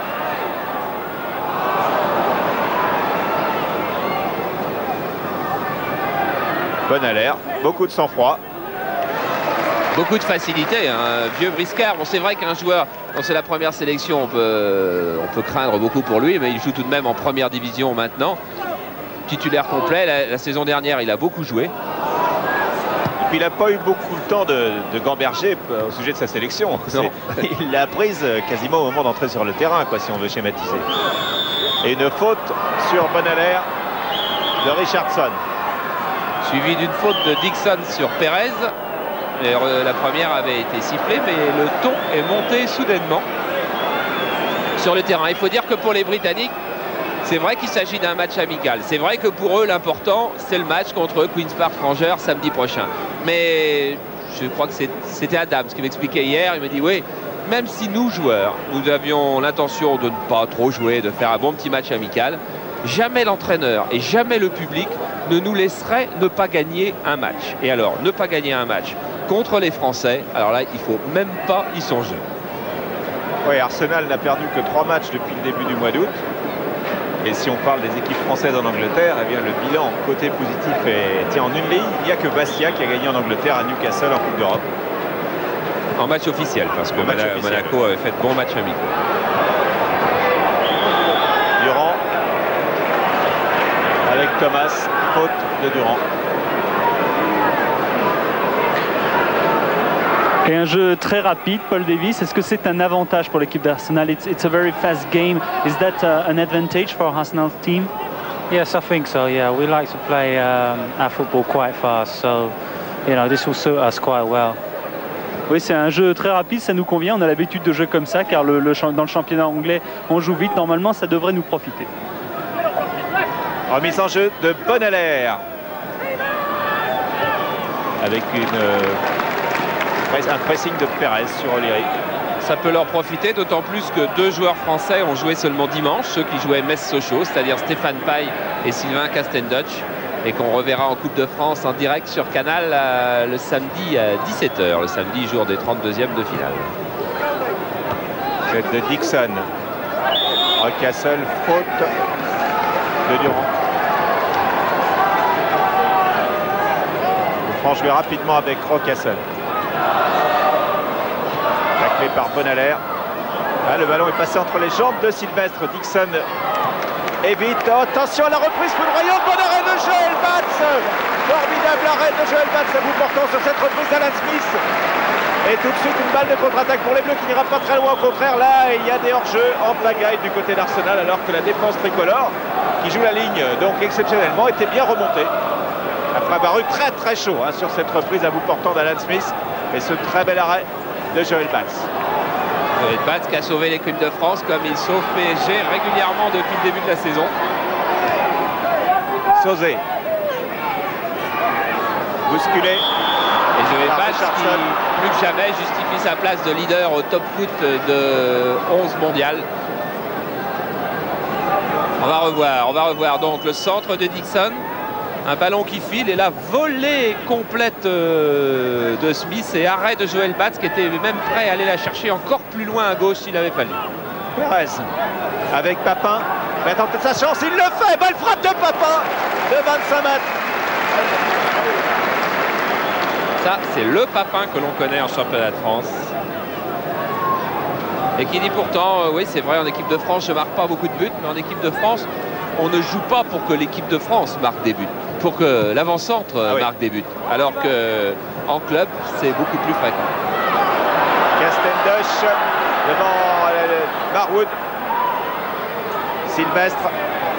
Bonne alerte, beaucoup de sang-froid. Beaucoup de facilité, un hein. Vieux briscard. Bon, c'est vrai qu'un joueur, quand c'est la première sélection, on peut, on peut craindre beaucoup pour lui, mais il joue tout de même en première division maintenant. Titulaire complet, la, la saison dernière, il a beaucoup joué. Et puis il n'a pas eu beaucoup le temps de, de gamberger au sujet de sa sélection. Il l'a prise quasiment au moment d'entrer sur le terrain, quoi, si on veut schématiser. Et une faute sur Bonaler de Richardson. Suivi d'une faute de Dixon sur Pérez. Et la première avait été sifflée, mais le ton est monté soudainement sur le terrain. Il faut dire que pour les Britanniques, c'est vrai qu'il s'agit d'un match amical. C'est vrai que pour eux, l'important, c'est le match contre Queen's Park Rangers samedi prochain. Mais je crois que c'était Adams qui m'expliquait hier. Il me dit, oui, même si nous, joueurs, nous avions l'intention de ne pas trop jouer, de faire un bon petit match amical, jamais l'entraîneur et jamais le public ne nous laisserait ne pas gagner un match. Et alors, ne pas gagner un match contre les Français, alors là, il ne faut même pas y songer. Oui, Arsenal n'a perdu que trois matchs depuis le début du mois d'août. Et si on parle des équipes françaises en Angleterre, eh bien le bilan côté positif est tient en une ligne. Il n'y a que Bastia qui a gagné en Angleterre à Newcastle en Coupe d'Europe. En match officiel, parce que Monaco officiel. avait fait de bons matchs amicaux. Durand avec Thomas, faute de Durand. Et un jeu très rapide, Paul Davis. Est-ce que c'est un avantage pour l'équipe d'Arsenal? It's, it's a very fast game. Is that uh, an advantage for Arsenal's team? Yes, I think so. Yeah, we like to play um, our football quite fast, so you know this will suit us quite well. Oui, c'est un jeu très rapide, ça nous convient. On a l'habitude de jeux comme ça, car le, le, dans le championnat anglais, on joue vite. Normalement, ça devrait nous profiter. Remise en jeu de Bonaler. Avec une... Euh... un pressing de Pérez sur O'Leary. Ça peut leur profiter, d'autant plus que deux joueurs français ont joué seulement dimanche, ceux qui jouaient Metz-Sochaux, c'est-à-dire Stéphane Paille et Sylvain Casteldutch, et qu'on reverra en Coupe de France en direct sur Canal euh, le samedi à dix-sept heures, le samedi jour des trente-deuxièmes de finale. Faute de Dixon. Rocastle, faute de Durand. On prend jouer rapidement avec Rocastle. Taclé par Bonaler. Ah, le ballon est passé entre les jambes de Sylvestre. Dixon évite. Oh, attention à la reprise foudroyante. Bon arrêt de Joel Batz. Formidable arrêt de Joel Batz à bout portant sur cette reprise d'Alan Smith. Et tout de suite une balle de contre-attaque pour les Bleus qui n'ira pas très loin. Au contraire, là, il y a des hors-jeux en pagaille du côté d'Arsenal, alors que la défense tricolore, qui joue la ligne donc exceptionnellement, était bien remontée. Après avoir eu très très chaud hein, sur cette reprise à bout portant d'Alan Smith. Et ce très bel arrêt de Joel Batz. Joel Batz qui a sauvé l'équipe de France comme il sauve P S G régulièrement depuis le début de la saison. Sauzé. Bousculé. Et Joël Bats qui, plus que jamais, justifie sa place de leader au top foot de onze mondial. On va revoir, on va revoir donc le centre de Dixon. Un ballon qui file et la volée complète euh, de Smith et arrêt de Joël Bats qui était même prêt à aller la chercher encore plus loin à gauche s'il avait fallu. Pérez avec Papin. Il va tenter sa chance, il le fait. Belle frappe de Papin de vingt-cinq mètres. Ça, c'est le Papin que l'on connaît en championnat de France. Et qui dit pourtant, euh, oui c'est vrai, en équipe de France je marque pas beaucoup de buts, mais en équipe de France on ne joue pas pour que l'équipe de France marque des buts, pour que l'avant-centre ah oui. marque des buts, alors qu'en club c'est beaucoup plus fréquent. Castendush devant euh, Marwood. Sylvestre.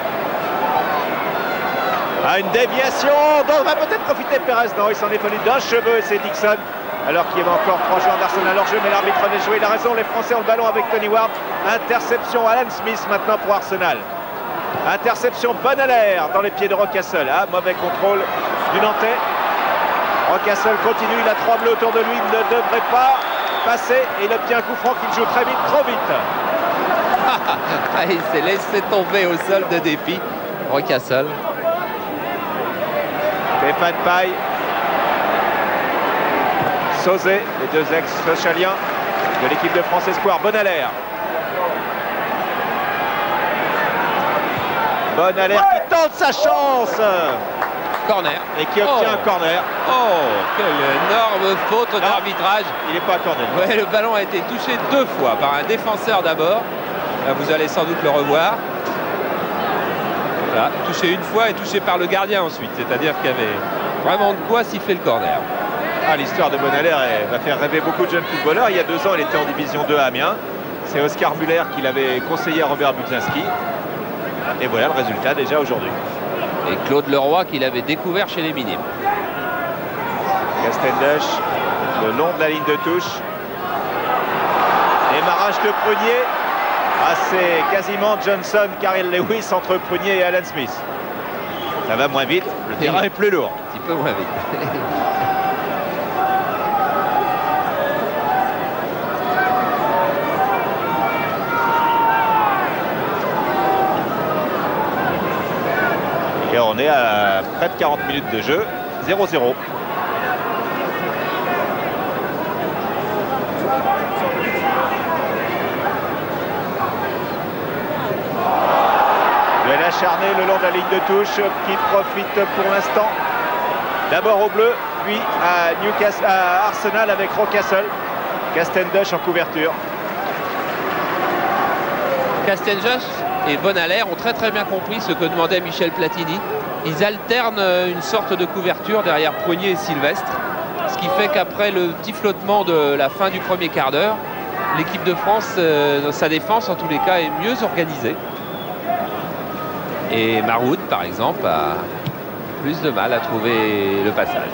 Ah, une déviation dont va peut-être profiter Pérez. Non, il s'en est fallu d'un cheveu et c'est Dixon. Alors qu'il y avait encore trois joueurs d'Arsenal hors jeu, mais l'arbitre avait joué, il a raison, les Français ont le ballon avec Tony Ward. Interception Alan Smith maintenant pour Arsenal. Interception Bonalaire dans les pieds de Rocastle. Ah, mauvais contrôle du Nantais. Rocastle continue, il a trois bleus autour de lui, il ne devrait pas passer et il obtient un coup franc qu'il joue très vite, trop vite. Il s'est laissé tomber au sol de dépit, Rocastle. Stéphane Paille. Sauzé, les deux ex-socialiens de l'équipe de France Espoir. Bonalaire. Bonalaire qui tente sa chance. Corner. Et qui obtient oh. un corner. Oh, quelle énorme faute d'arbitrage. Il n'est pas corner. Ouais, le ballon a été touché deux fois par un défenseur d'abord. Là, vous allez sans doute le revoir. Voilà, touché une fois et touché par le gardien ensuite. C'est-à-dire qu'il y avait vraiment de quoi siffler le corner. Ah, l'histoire de Bonalaire va faire rêver beaucoup de jeunes footballeurs. Il y a deux ans, il était en division deux à Amiens. C'est Oscar Muller qui l'avait conseillé à Robert Budzinski. Et voilà le résultat déjà aujourd'hui. Et Claude Leroy qui l'avait découvert chez les Minimes. Castendush, le long de la ligne de touche. Démarrage de Prunier. Ah, c'est quasiment Johnson, Kyril Lewis entre Prunier et Alan Smith. Ça va moins vite, le terrain est plus lourd. Un petit peu moins vite. Et on est à près de quarante minutes de jeu, zéro zéro. Duel acharné le long de la ligne de touche qui profite pour l'instant d'abord au bleu, puis à, Newcastle, à Arsenal avec Rocastle. Castendush en couverture. Castendush et Bonalaire ont très très bien compris ce que demandait Michel Platini. Ils alternent une sorte de couverture derrière Prunier et Sylvestre, ce qui fait qu'après le petit flottement de la fin du premier quart d'heure, l'équipe de France, euh, sa défense en tous les cas, est mieux organisée. Et Marwood, par exemple, a plus de mal à trouver le passage.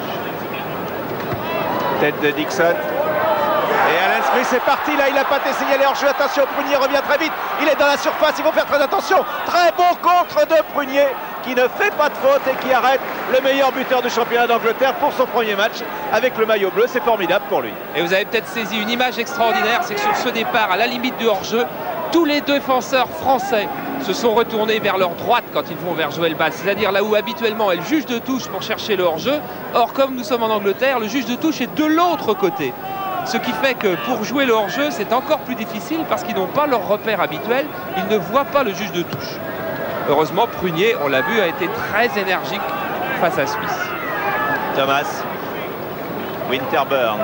Tête de Dixon. Et Alan Smith est parti, là il n'a pas été signalé hors jeu, attention, Prunier revient très vite, il est dans la surface, il faut faire très attention, très bon contre de Prunier qui ne fait pas de faute et qui arrête le meilleur buteur du championnat d'Angleterre pour son premier match avec le maillot bleu, c'est formidable pour lui. Et vous avez peut-être saisi une image extraordinaire, c'est que sur ce départ, à la limite du hors-jeu, tous les défenseurs français se sont retournés vers leur droite quand ils vont vers Joël Bats, c'est-à-dire là où habituellement est le juge de touche pour chercher le hors-jeu. Or, comme nous sommes en Angleterre, le juge de touche est de l'autre côté. Ce qui fait que pour jouer le hors-jeu, c'est encore plus difficile parce qu'ils n'ont pas leur repère habituel, ils ne voient pas le juge de touche. Heureusement, Prunier, on l'a vu, a été très énergique face à Smith. Thomas Winterburn.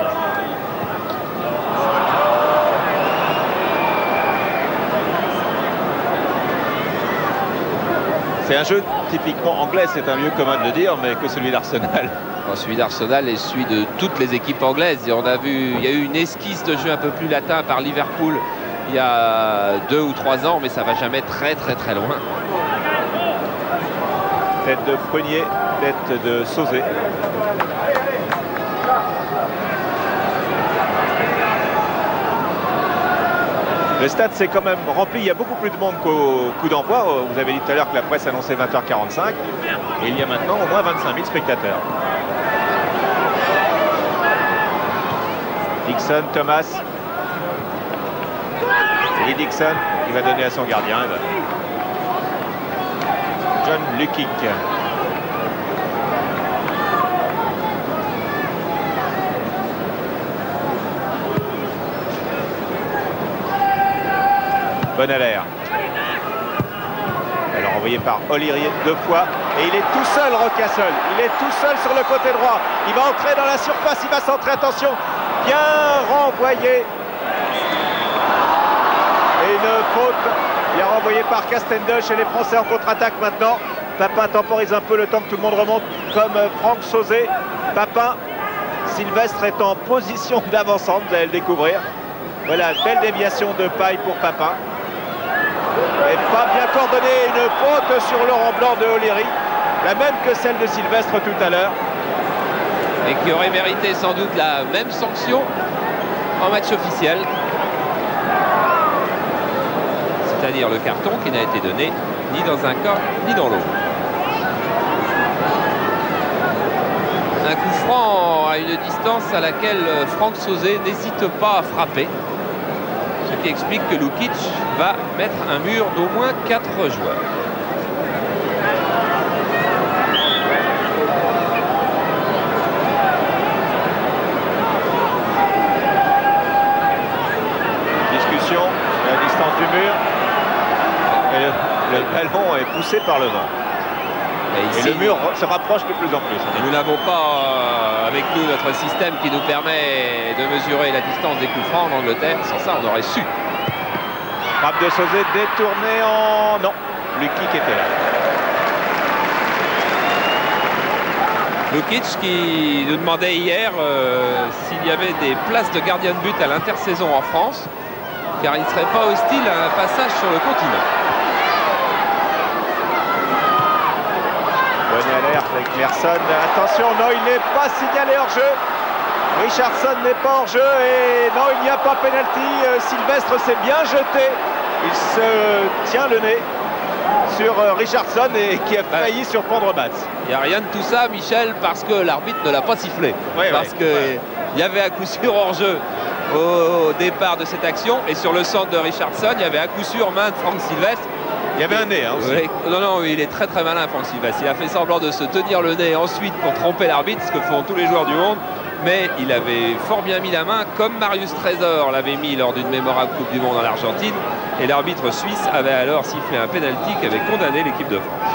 C'est un jeu typiquement anglais, c'est un lieu commun de le dire, mais que celui d'Arsenal. Bon, celui d'Arsenal est celui de toutes les équipes anglaises. Et on a vu, il y a eu une esquisse de jeu un peu plus latin par Liverpool il y a deux ou trois ans, mais ça va jamais très très très loin. Tête de Prunier, tête de Sauzé. Le stade s'est quand même rempli, il y a beaucoup plus de monde qu'au coup d'envoi. Vous avez dit tout à l'heure que la presse annonçait vingt heures quarante-cinq. Et il y a maintenant au moins vingt-cinq mille spectateurs. Dixon, Thomas. Et Dixon qui va donner à son gardien. John Lukic. Bonalaire. Alors envoyé par O'Leary deux fois. Et il est tout seul, Rocastle. Il est tout seul sur le côté droit. Il va entrer dans la surface. Il va centrer. Attention. Bien renvoyé. Et une faute. Il est renvoyé par Castendel chez les Français en contre-attaque maintenant. Papin temporise un peu le temps que tout le monde remonte comme Franck Sauzet. Papin. Sylvestre est en position d'avancante. Vous allez le découvrir. Voilà, belle déviation de paille pour Papin. Et pas bien coordonné, une faute sur Laurent Blanc de O'Leary, la même que celle de Sylvestre tout à l'heure. Et qui aurait mérité sans doute la même sanction en match officiel. C'est-à-dire le carton qui n'a été donné ni dans un cas ni dans l'autre. Un coup franc à une distance à laquelle Franck Sauzet n'hésite pas à frapper. Ce qui explique que Lukic va mettre un mur d'au moins quatre joueurs. Discussion à la distance du mur. Et le, le ballon est poussé par le vent. Et, ici, et le mur se rapproche de plus en plus. Et nous n'avons pas euh, avec nous notre système qui nous permet de mesurer la distance des coups francs en Angleterre. Sans ça, on aurait su. Frappe de Sauzet détournée en... Non, Lukic était là. Lukic qui nous demandait hier euh, s'il y avait des places de gardien de but à l'intersaison en France, car il ne serait pas hostile à un passage sur le continent. Bonne alerte avec Merson. Attention, non, il n'est pas signalé hors jeu. Richardson n'est pas hors jeu et non, il n'y a pas pénalty. Euh, Sylvestre s'est bien jeté. Il se tient le nez sur euh, Richardson et qui a failli ouais. surprendre Bats. Il n'y a rien de tout ça, Michel, parce que l'arbitre ne l'a pas sifflé. Ouais, parce ouais, qu'il ouais. y avait à coup sûr hors jeu au, au départ de cette action et sur le centre de Richardson, il y avait à coup sûr main de Franck Sylvestre. Il y avait un nez hein, aussi. Oui. Non, non, il est très très malin, Franck Sylvestre. Il a fait semblant de se tenir le nez ensuite pour tromper l'arbitre, ce que font tous les joueurs du monde. Mais il avait fort bien mis la main, comme Marius Trésor l'avait mis lors d'une mémorable Coupe du Monde en Argentine. Et l'arbitre suisse avait alors sifflé un pénalty qui avait condamné l'équipe de France.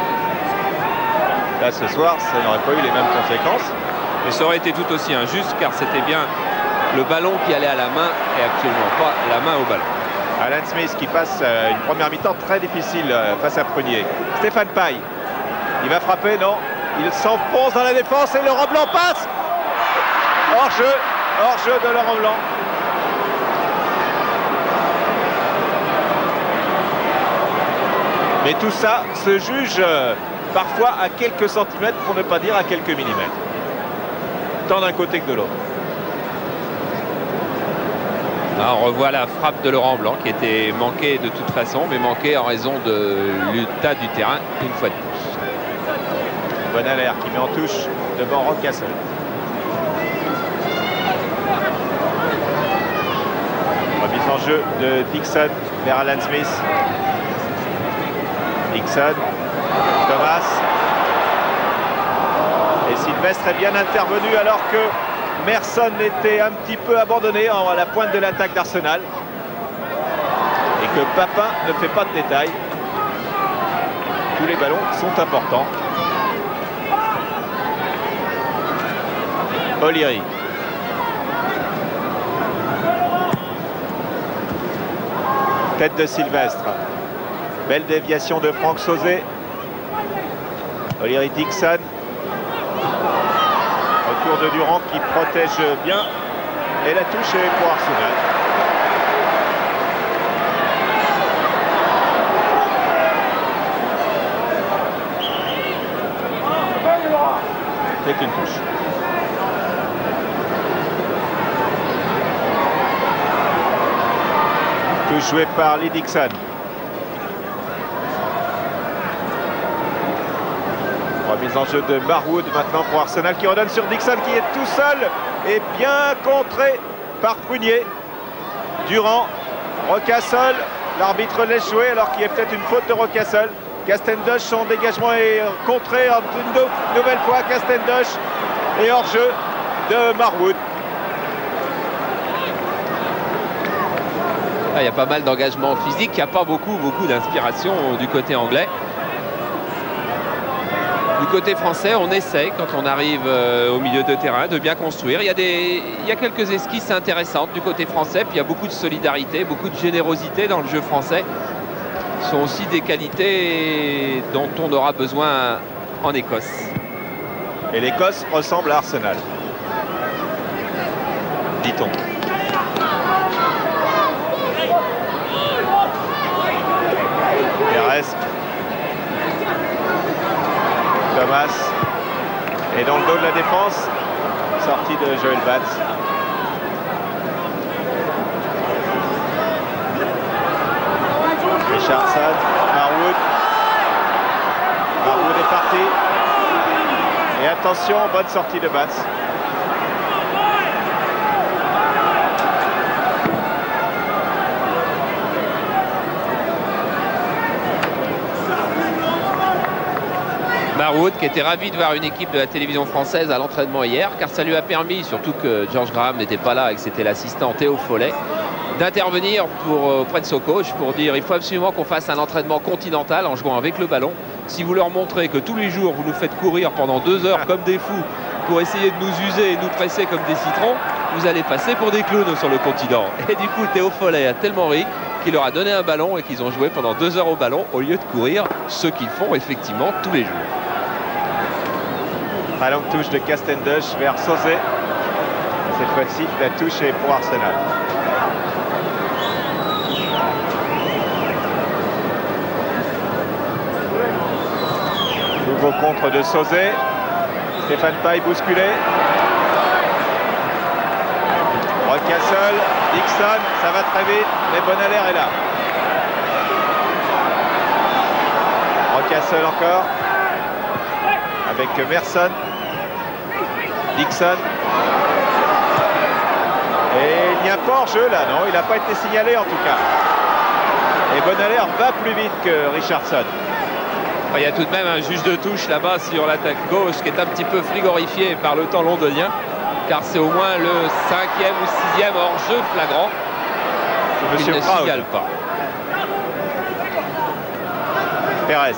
Là, ce soir, ça n'aurait pas eu les mêmes conséquences. Mais ça aurait été tout aussi injuste, car c'était bien le ballon qui allait à la main et absolument pas la main au ballon. Alan Smith qui passe une première mi-temps très difficile face à Prunier. Stéphane Paille, il va frapper, non. Il s'enfonce dans la défense et Laurent Blanc passe. Hors-jeu, hors-jeu de Laurent Blanc. Mais tout ça se juge euh, parfois à quelques centimètres, pour ne pas dire à quelques millimètres. Tant d'un côté que de l'autre. Là, on revoit la frappe de Laurent Blanc qui était manquée de toute façon, mais manquée en raison de l'état du terrain une fois de plus. Bonalaire qui met en touche devant Rocastle. Remise en jeu de Dixon vers Alan Smith. Dixon, Thomas. Et Sylvestre est bien intervenu alors que Merson était un petit peu abandonné à la pointe de l'attaque d'Arsenal. Et que Papin ne fait pas de détails. Tous les ballons sont importants. O'Leary. Tête de Sylvestre. Belle déviation de Franck Sauzet. O'Leary Dixon. Retour de Durand qui protège bien. Et la touche est pour Arsenal. C'est une touche. Touche jouée par Lee Dixon. Remise en jeu de Marwood maintenant pour Arsenal qui redonne sur Dixon qui est tout seul et bien contré par Prunier. Durand, Rocastle, l'arbitre laisse jouer alors qu'il y a peut-être une faute de Rocastle. Castendosh, son dégagement est contré une nouvelle fois. Castendosh et hors-jeu de Marwood. Il y a pas mal d'engagement physique, il n'y a pas beaucoup, beaucoup d'inspiration du côté anglais. Du côté français, on essaye, quand on arrive euh, au milieu de terrain, de bien construire. Il y a des, il y a quelques esquisses intéressantes du côté français, puis il y a beaucoup de solidarité, beaucoup de générosité dans le jeu français. Ce sont aussi des qualités dont on aura besoin en Écosse. Et l'Écosse ressemble à Arsenal, dit-on. Perez. Thomas est dans le dos de la défense. Sortie de Joel Batz. Richardson, Marwood. Marwood est parti. Et attention, bonne sortie de Batz. Marwood qui était ravi de voir une équipe de la télévision française à l'entraînement hier, car ça lui a permis, surtout que George Graham n'était pas là et que c'était l'assistant Théo Follet, d'intervenir pour, auprès de son coach pour dire il faut absolument qu'on fasse un entraînement continental en jouant avec le ballon. Si vous leur montrez que tous les jours vous nous faites courir pendant deux heures comme des fous pour essayer de nous user et de nous presser comme des citrons, vous allez passer pour des clowns sur le continent. Et du coup Théo Follet a tellement ri qu'il leur a donné un ballon et qu'ils ont joué pendant deux heures au ballon au lieu de courir, ce qu'ils font effectivement tous les jours. La longue touche de Castendosh vers Sauzet. Cette fois-ci, la touche est pour Arsenal. Nouveau contre de Sauzet. Stéphane Paille bousculé. Rocastle, Dixon, ça va très vite, mais Bonalaire est là. Rocastle encore. Avec Merson. Dixon. Et il n'y a pas hors-jeu là, non, il n'a pas été signalé en tout cas. Et Bonalaire va plus vite que Richardson. Il y a tout de même un juge de touche là-bas sur l'attaque gauche qui est un petit peu frigorifié par le temps londonien, car c'est au moins le cinquième ou sixième hors-jeu flagrant. Il ne signale pas. Perez.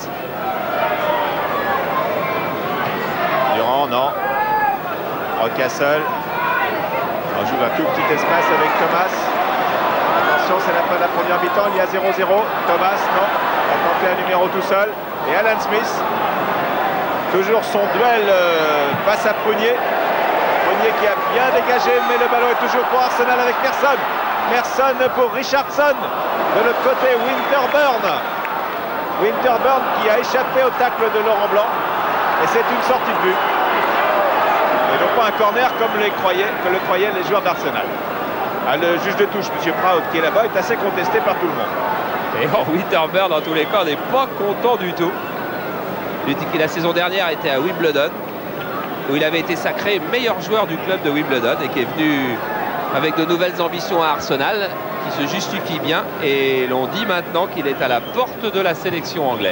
Durand, non. Rocastle. On joue un tout petit espace avec Thomas. Attention, c'est la fin de la première mi-temps. Il y a zéro zéro. Thomas, non. Il a tenté un numéro tout seul. Et Alan Smith. Toujours son duel euh, face à Prunier. Prunier qui a bien dégagé, mais le ballon est toujours pour Arsenal avec Merson. Merson pour Richardson. De l'autre côté, Winterburn. Winterburn qui a échappé au tacle de Laurent Blanc. Et c'est une sortie de but. Et non pas un corner comme les croyaient, que le croyaient les joueurs d'Arsenal. Ah, le juge de touche, M. Proud, qui est là-bas, est assez contesté par tout le monde. Et oh, Winterburn, dans tous les cas, n'est pas content du tout. Il dit que la saison dernière était à Wimbledon, où il avait été sacré meilleur joueur du club de Wimbledon et qui est venu avec de nouvelles ambitions à Arsenal, qui se justifie bien. Et l'on dit maintenant qu'il est à la porte de la sélection anglaise.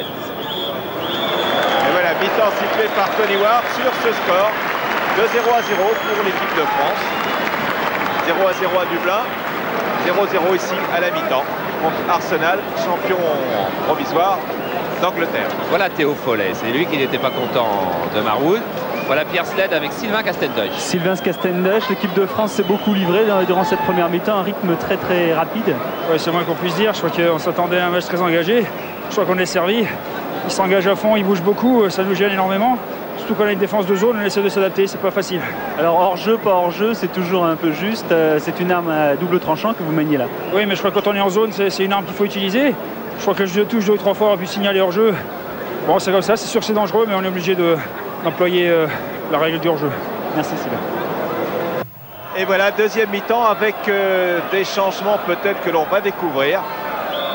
Et voilà, mi-temps situé par Tony Ward sur ce score. de zéro à zéro pour l'équipe de France. zéro à zéro à Dublin. zéro zéro ici à la mi-temps contre Arsenal, champion provisoire d'Angleterre. Voilà Théo Follet, c'est lui qui n'était pas content de Marwood. Voilà Pierre Sled avec Sylvain Castendosh. Sylvain Castendosh, l'équipe de France s'est beaucoup livrée durant cette première mi-temps, un rythme très très rapide. Ouais, c'est moins qu'on puisse dire, je crois qu'on s'attendait à un match très engagé. Je crois qu'on est servi, il s'engage à fond, il bouge beaucoup, ça nous gêne énormément. Surtout quand on a une défense de zone, on essaie de s'adapter, c'est pas facile. Alors hors-jeu, pas hors-jeu, c'est toujours un peu juste, c'est une arme à double tranchant que vous maniez là. Oui, mais je crois que quand on est en zone, c'est une arme qu'il faut utiliser. Je crois que le jeu touche deux ou trois fois, on a pu signaler hors-jeu. Bon, c'est comme ça, c'est sûr que c'est dangereux, mais on est obligé de... d'employer euh, la règle du hors-jeu. Merci Sylvain. Et voilà, deuxième mi-temps avec euh, des changements peut-être que l'on va découvrir.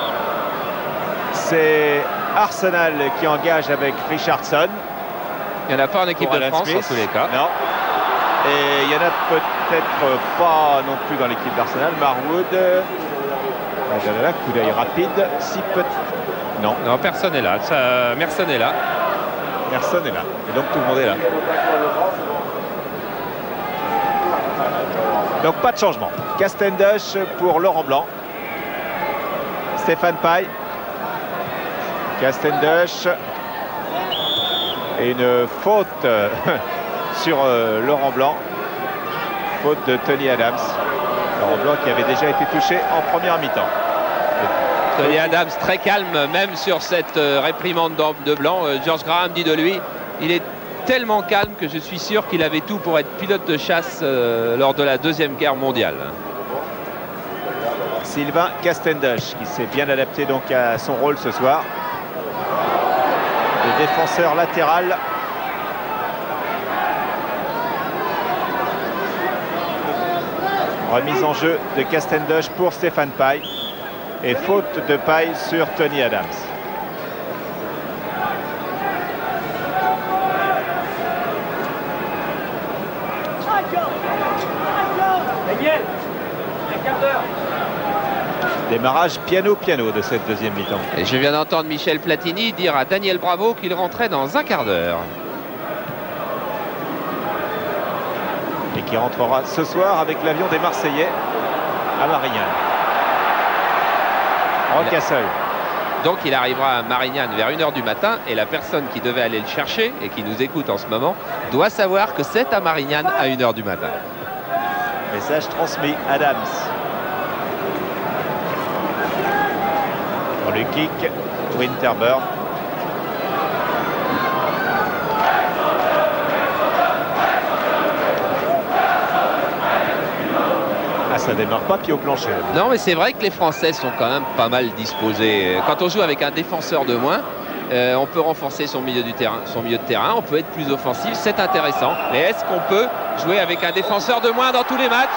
C'est Arsenal qui engage avec Richardson. Il n'y en a pas en équipe pour de Alan France, Smith. en tous les cas. Non. Et il n'y en a peut-être pas non plus dans l'équipe d'Arsenal. Marwood. euh, là, là, là, coup d'œil rapide. Si peut Non, Non, personne n'est là. Ça, Merson est là. personne n'est là. Et donc tout le monde est là. Donc pas de changement. Castendush pour Laurent Blanc. Stéphane Paille. Castendush. Et une faute euh, sur euh, Laurent Blanc. Faute de Tony Adams. Laurent Blanc qui avait déjà été touché en première mi-temps. Tony Adams très calme, même sur cette euh, réprimande de Blanc. Euh, George Graham dit de lui, il est tellement calme que je suis sûr qu'il avait tout pour être pilote de chasse euh, lors de la Deuxième Guerre mondiale. Sylvain Castendush qui s'est bien adapté donc à son rôle ce soir. Le défenseur latéral. Remise en jeu de Castendush pour Stéphane Paille. Et faute de Paille sur Tony Adams. Daniel, un quart d'heure. Démarrage piano-piano de cette deuxième mi-temps. Et je viens d'entendre Michel Platini dire à Daniel Bravo qu'il rentrait dans un quart d'heure. Et qui rentrera ce soir avec l'avion des Marseillais à Marignane. Rocasseul. Donc il arrivera à Marignane vers une heure du matin et la personne qui devait aller le chercher et qui nous écoute en ce moment doit savoir que c'est à Marignane à une heure du matin. Message transmis. Adams. Pour le kick, Winterburn. Ah, ça démarre pas pied au plancher. Non, mais c'est vrai que les Français sont quand même pas mal disposés. Quand on joue avec un défenseur de moins, euh, on peut renforcer son milieu, du terrain, son milieu de terrain, on peut être plus offensif, c'est intéressant. Mais est-ce qu'on peut jouer avec un défenseur de moins dans tous les matchs?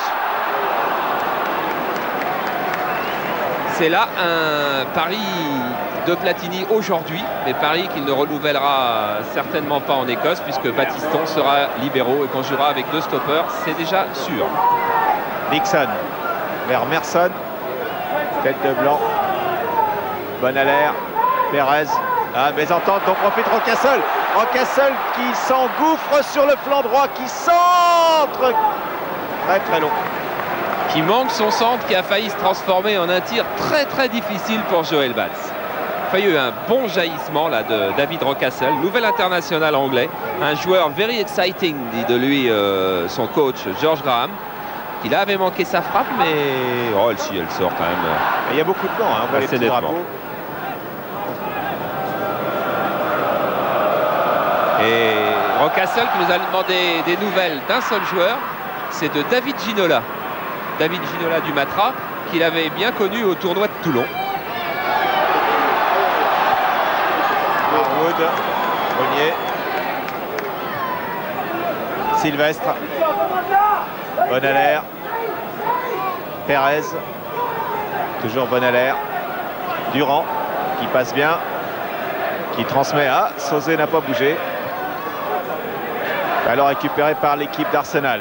C'est là un pari de Platini aujourd'hui, mais pari qu'il ne renouvellera certainement pas en Écosse puisque Battiston sera libéraux et qu'on jouera avec deux stoppeurs, c'est déjà sûr. Dixon vers Merson. Tête de blanc. Bonne à l'air. Pérez. Ah, mésentente, donc profite Rocasseul. Rocasseul qui s'engouffre sur le flanc droit, qui centre. Très très long. Qui manque son centre, qui a failli se transformer en un tir très très difficile pour Joel Batz. Il y a eu un bon jaillissement là de David Rocasseul, nouvel international anglais, un joueur very exciting, dit de lui euh, son coach George Graham. Il avait manqué sa frappe, mais oh, elle, si, elle sort quand même. Il y a beaucoup de temps, hein, on voit les petits drapeaux. Et Rocasseul qui nous a demandé des nouvelles d'un seul joueur, c'est de David Ginola. David Ginola du Matra, qu'il avait bien connu au tournoi de Toulon. Harwood, premier. Sylvestre. Bonne à l'air. Pérez. Toujours bonne à l'air. Durand qui passe bien. Qui transmet à Sauzé n'a pas bougé. Alors récupéré par l'équipe d'Arsenal.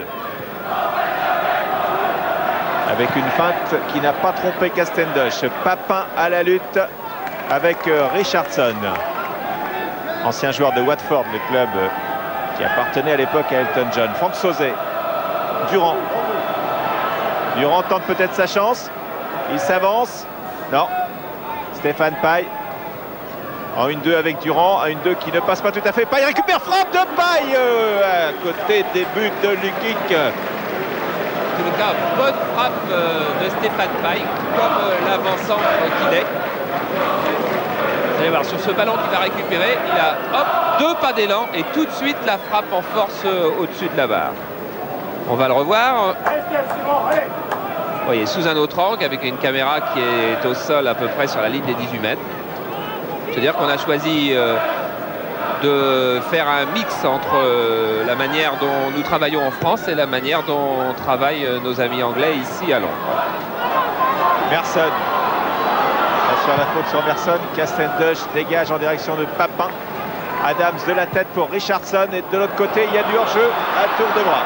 Avec une feinte qui n'a pas trompé Castendush. Papin à la lutte avec Richardson. Ancien joueur de Watford, le club qui appartenait à l'époque à Elton John. Franck Sauzé. Durand. Durand tente peut-être sa chance. Il s'avance. Non. Stéphane Paille. En une deux avec Durand. En une deux qui ne passe pas tout à fait. Paille récupère, frappe de Paille euh, à côté des buts de Lukic. En tout cas, bonne frappe euh, de Stéphane Paille, comme euh, l'avant-centre qu'il est. Vous allez voir, sur ce ballon qu'il va récupérer, il a hop, deux pas d'élan et tout de suite la frappe en force euh, au-dessus de la barre. On va le revoir. Vous voyez, sous un autre angle, avec une caméra qui est au sol à peu près sur la ligne des dix-huit mètres. C'est-à-dire qu'on a choisi euh, de faire un mix entre euh, la manière dont nous travaillons en France et la manière dont travaillent euh, nos amis anglais ici à Londres. Merson. Sur la faute sur Merson. Castendush dégage en direction de Papin. Adams de la tête pour Richardson et de l'autre côté il y a du hors-jeu à tour de bras.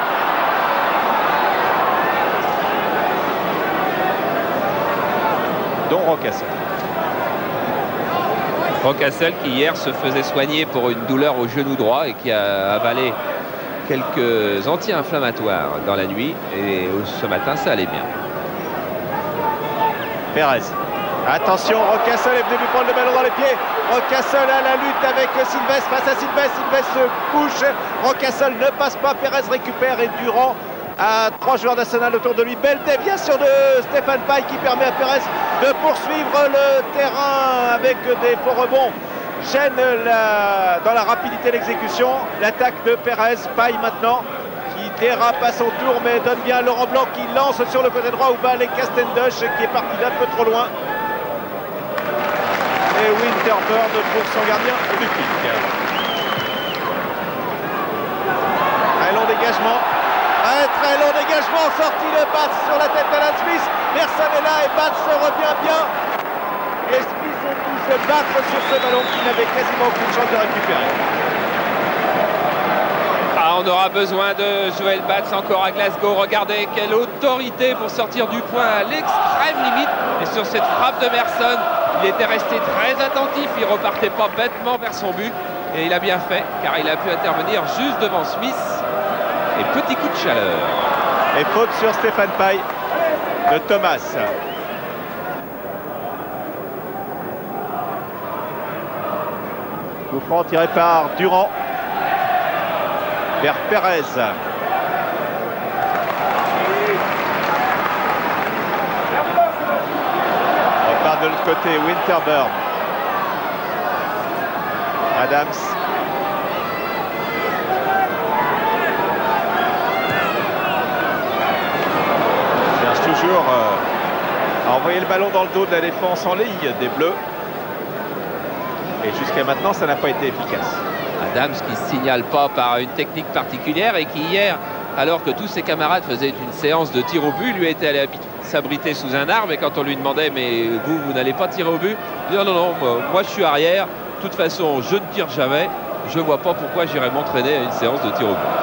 Dont Rocastle. Rocastle qui hier se faisait soigner pour une douleur au genou droit et qui a avalé quelques anti-inflammatoires dans la nuit, et ce matin ça allait bien. Perez. Attention, Rocastle est venu lui prendre le ballon dans les pieds. Rocastle à la lutte avec Sylvestre face à Sylvestre. Sylvestre se couche. Rocastle ne passe pas. Perez récupère et Durand à trois joueurs d'Arsenal autour de lui. Belle déviation de Stéphane Paille qui permet à Perez de poursuivre le terrain avec des faux rebonds. Gêne la... dans la rapidité d'exécution. L'attaque de Perez. Paille maintenant qui dérape à son tour mais donne bien à Laurent Blanc qui lance sur le côté droit où va aller Castendush qui est parti d'un peu trop loin. Et Winterburn pour son gardien du pic. Très long dégagement. Très très long dégagement. Sorti de Bats sur la tête d'Alan Smith. Personne n'est là et Bats revient bien. Et Smith a pu se battre sur ce ballon qui n'avait quasiment aucune chance de récupérer. Ah, on aura besoin de Joël Bats encore à Glasgow. Regardez quelle autorité pour sortir du point à l'extrême limite. Et sur cette frappe de Merson, il était resté très attentif, il repartait pas bêtement vers son but et il a bien fait car il a pu intervenir juste devant Smith et petit coup de chaleur. Et faute sur Stéphane Paille de Thomas. Coup franc tiré par Durand vers Perez. De l'autre côté, Winterburn. Adams. Cherche toujours euh, à envoyer le ballon dans le dos de la défense en ligne des Bleus. Et jusqu'à maintenant, ça n'a pas été efficace. Adams qui ne signale pas par une technique particulière et qui hier, alors que tous ses camarades faisaient une séance de tir au but, lui était allé s'abriter sous un arbre et quand on lui demandait mais vous, vous n'allez pas tirer au but, il dit non, non, non, moi je suis arrière, de toute façon je ne tire jamais, je ne vois pas pourquoi j'irais m'entraîner à une séance de tir au but.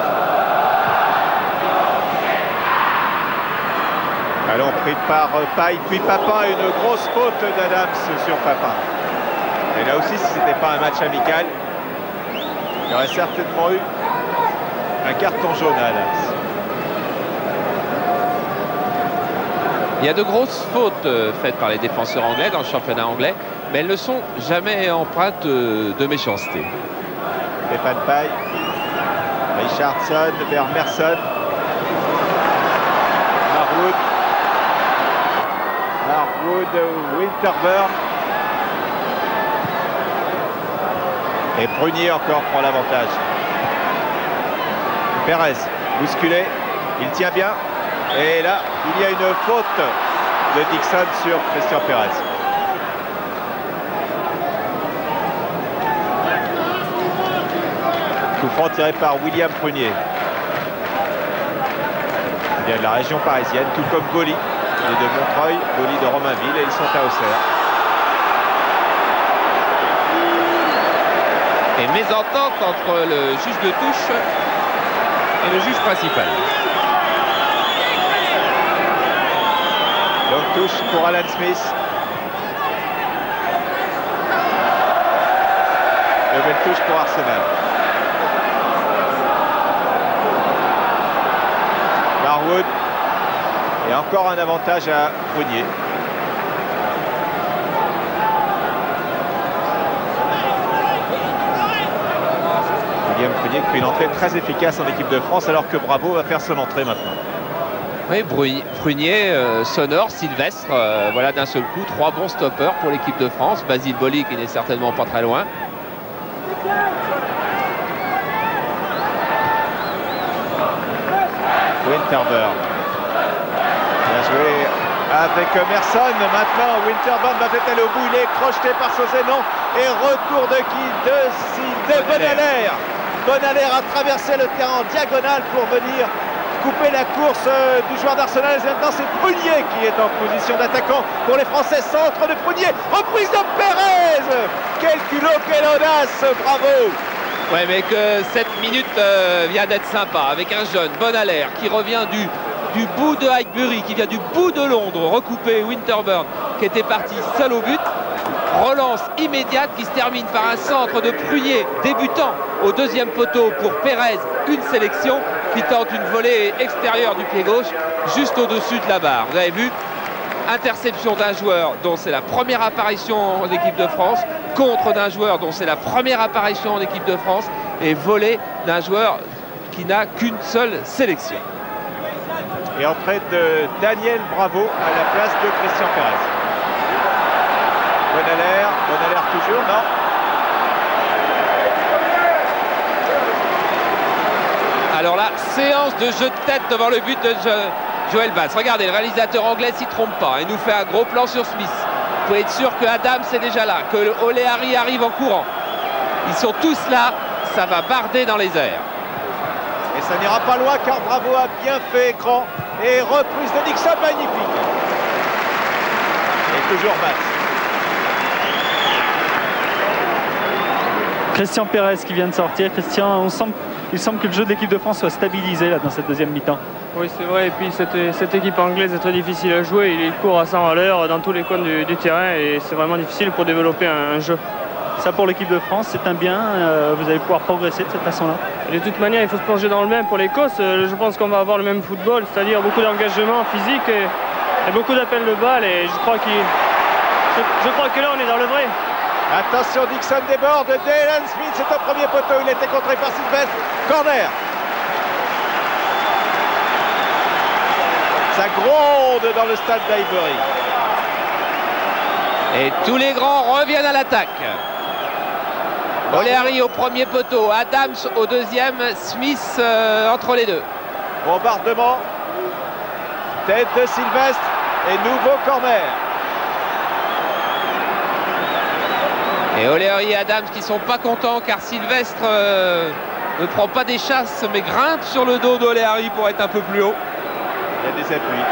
Ballon pris par Paille, puis Papin, une grosse faute d'Adams sur Papin. Et là aussi, si ce n'était pas un match amical, il y aurait certainement eu un carton jaune à Adams. Il y a de grosses fautes euh, faites par les défenseurs anglais dans le championnat anglais, mais elles ne sont jamais empreintes de, de méchanceté. Stéphane Paille, Richardson vers Merson. Marwood. Marwood, Winterburn. Et Prunier encore prend l'avantage. Perez, bousculé, il tient bien. Et là, il y a une faute de Dixon sur Christian Perez. Coup franc tiré par William Prunier. Il vient de la région parisienne, tout comme Goli. Il est de Montreuil, Goli de Romainville et ils sont à Auxerre. Et mésentente entre le juge de touche et le juge principal. Donc touche pour Alan Smith. Nouvelle touche pour Arsenal. Marwood. Et encore un avantage à Prunier. William Prunier qui fait une entrée très efficace en équipe de France alors que Bravo va faire son entrée maintenant. Oui, Prunier, euh, Sonore, Sylvestre, euh, voilà d'un seul coup, trois bons stoppeurs pour l'équipe de France. Basile Boli qui n'est certainement pas très loin. Winterburn. Bien joué avec Merson. Maintenant, Winterburn va peut-être aller au bout. Il est crocheté par Sozenon. Et retour de qui? De, de Bonalaire. Bonalaire a traversé le terrain en diagonale pour venir couper la course du joueur d'Arsenal. Maintenant, c'est Prunier qui est en position d'attaquant pour les Français. Centre de Prunier. Reprise de Perez. Quel culot, quelle audace. Bravo. Ouais, mais que cette minute euh, vient d'être sympa avec un jeune, Bonalaire, qui revient du, du bout de Highbury, qui vient du bout de Londres, recouper Winterburn, qui était parti seul au but. Relance immédiate qui se termine par un centre de Prunier débutant au deuxième poteau pour Pérez, une sélection qui tente une volée extérieure du pied gauche juste au-dessus de la barre. Vous avez vu, interception d'un joueur dont c'est la première apparition en équipe de France, contre d'un joueur dont c'est la première apparition en équipe de France, et volée d'un joueur qui n'a qu'une seule sélection. Et entrée de Daniel Bravo à la place de Christian Pérez. Bonalaire, Bonalaire toujours, non. Alors là, séance de jeu de tête devant le but de jo Joël Batz. Regardez, le réalisateur anglais s'y trompe pas. Il nous fait un gros plan sur Smith. Vous pouvez être sûr que Adams est déjà là, que O'Leary arrive en courant. Ils sont tous là, ça va barder dans les airs. Et ça n'ira pas loin car Bravo a bien fait écran. Et reprise de Dixon, magnifique. Et toujours Batz. Christian Pérez qui vient de sortir. Christian, on semble, il semble que le jeu de l'équipe de France soit stabilisé là, dans cette deuxième mi-temps. Oui, c'est vrai. Et puis cette, cette équipe anglaise est très difficile à jouer. Il court à cent à l'heure dans tous les coins du, du terrain et c'est vraiment difficile pour développer un, un jeu. Ça pour l'équipe de France, c'est un bien. Euh, vous allez pouvoir progresser de cette façon-là. De toute manière, il faut se plonger dans le même pour l'Écosse. Euh, je pense qu'on va avoir le même football, c'est-à-dire beaucoup d'engagement physique et, et beaucoup d'appels de balles. Et je crois, qu'il, je, je crois que là, on est dans le vrai. Attention, Dixon déborde, Dylan Smith, c'est au premier poteau, il était contré par Sylvestre, corner. Ça gronde dans le stade d'Highbury. Et tous les grands reviennent à l'attaque. O'Leary au premier poteau, Adams au deuxième, Smith euh, entre les deux. Bombardement, tête de Sylvestre et nouveau corner. Et O'Leary et Adams qui sont pas contents car Sylvestre euh, ne prend pas des chasses mais grimpe sur le dos d'O'Leary pour être un peu plus haut. Il y a des appuis.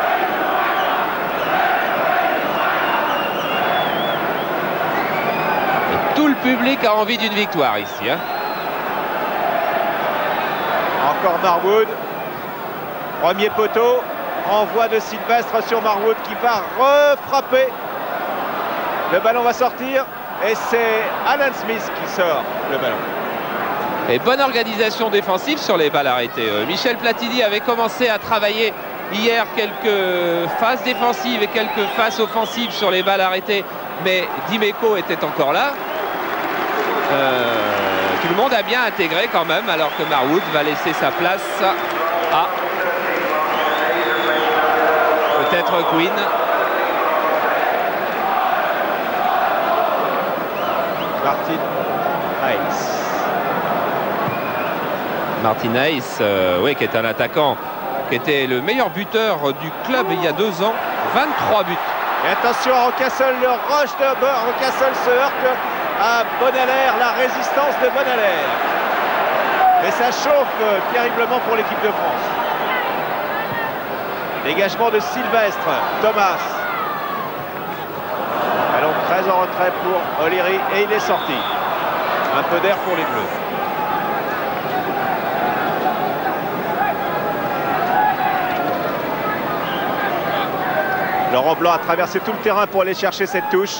Et tout le public a envie d'une victoire ici. Hein. Encore Marwood. Premier poteau. Envoi de Sylvestre sur Marwood qui va refrapper. Le ballon va sortir. Et c'est Alan Smith qui sort le ballon. Et bonne organisation défensive sur les balles arrêtées. Euh, Michel Platini avait commencé à travailler hier quelques phases défensives et quelques phases offensives sur les balles arrêtées. Mais Dimeco était encore là. Euh, tout le monde a bien intégré quand même, alors que Marwood va laisser sa place à peut-être Quinn. Martin Hayes. Martin Hayes, euh, oui, qui est un attaquant, qui était le meilleur buteur du club il y a deux ans, vingt-trois buts. Et attention à Rocastle, le rush de Rocastle se heurte à Bonalaire, la résistance de Bonalaire. Et ça chauffe terriblement pour l'équipe de France. Dégagement de Sylvestre, Thomas. Ballon très en retrait pour O'Leary et il est sorti. Un peu d'air pour les Bleus. Laurent Blanc a traversé tout le terrain pour aller chercher cette touche.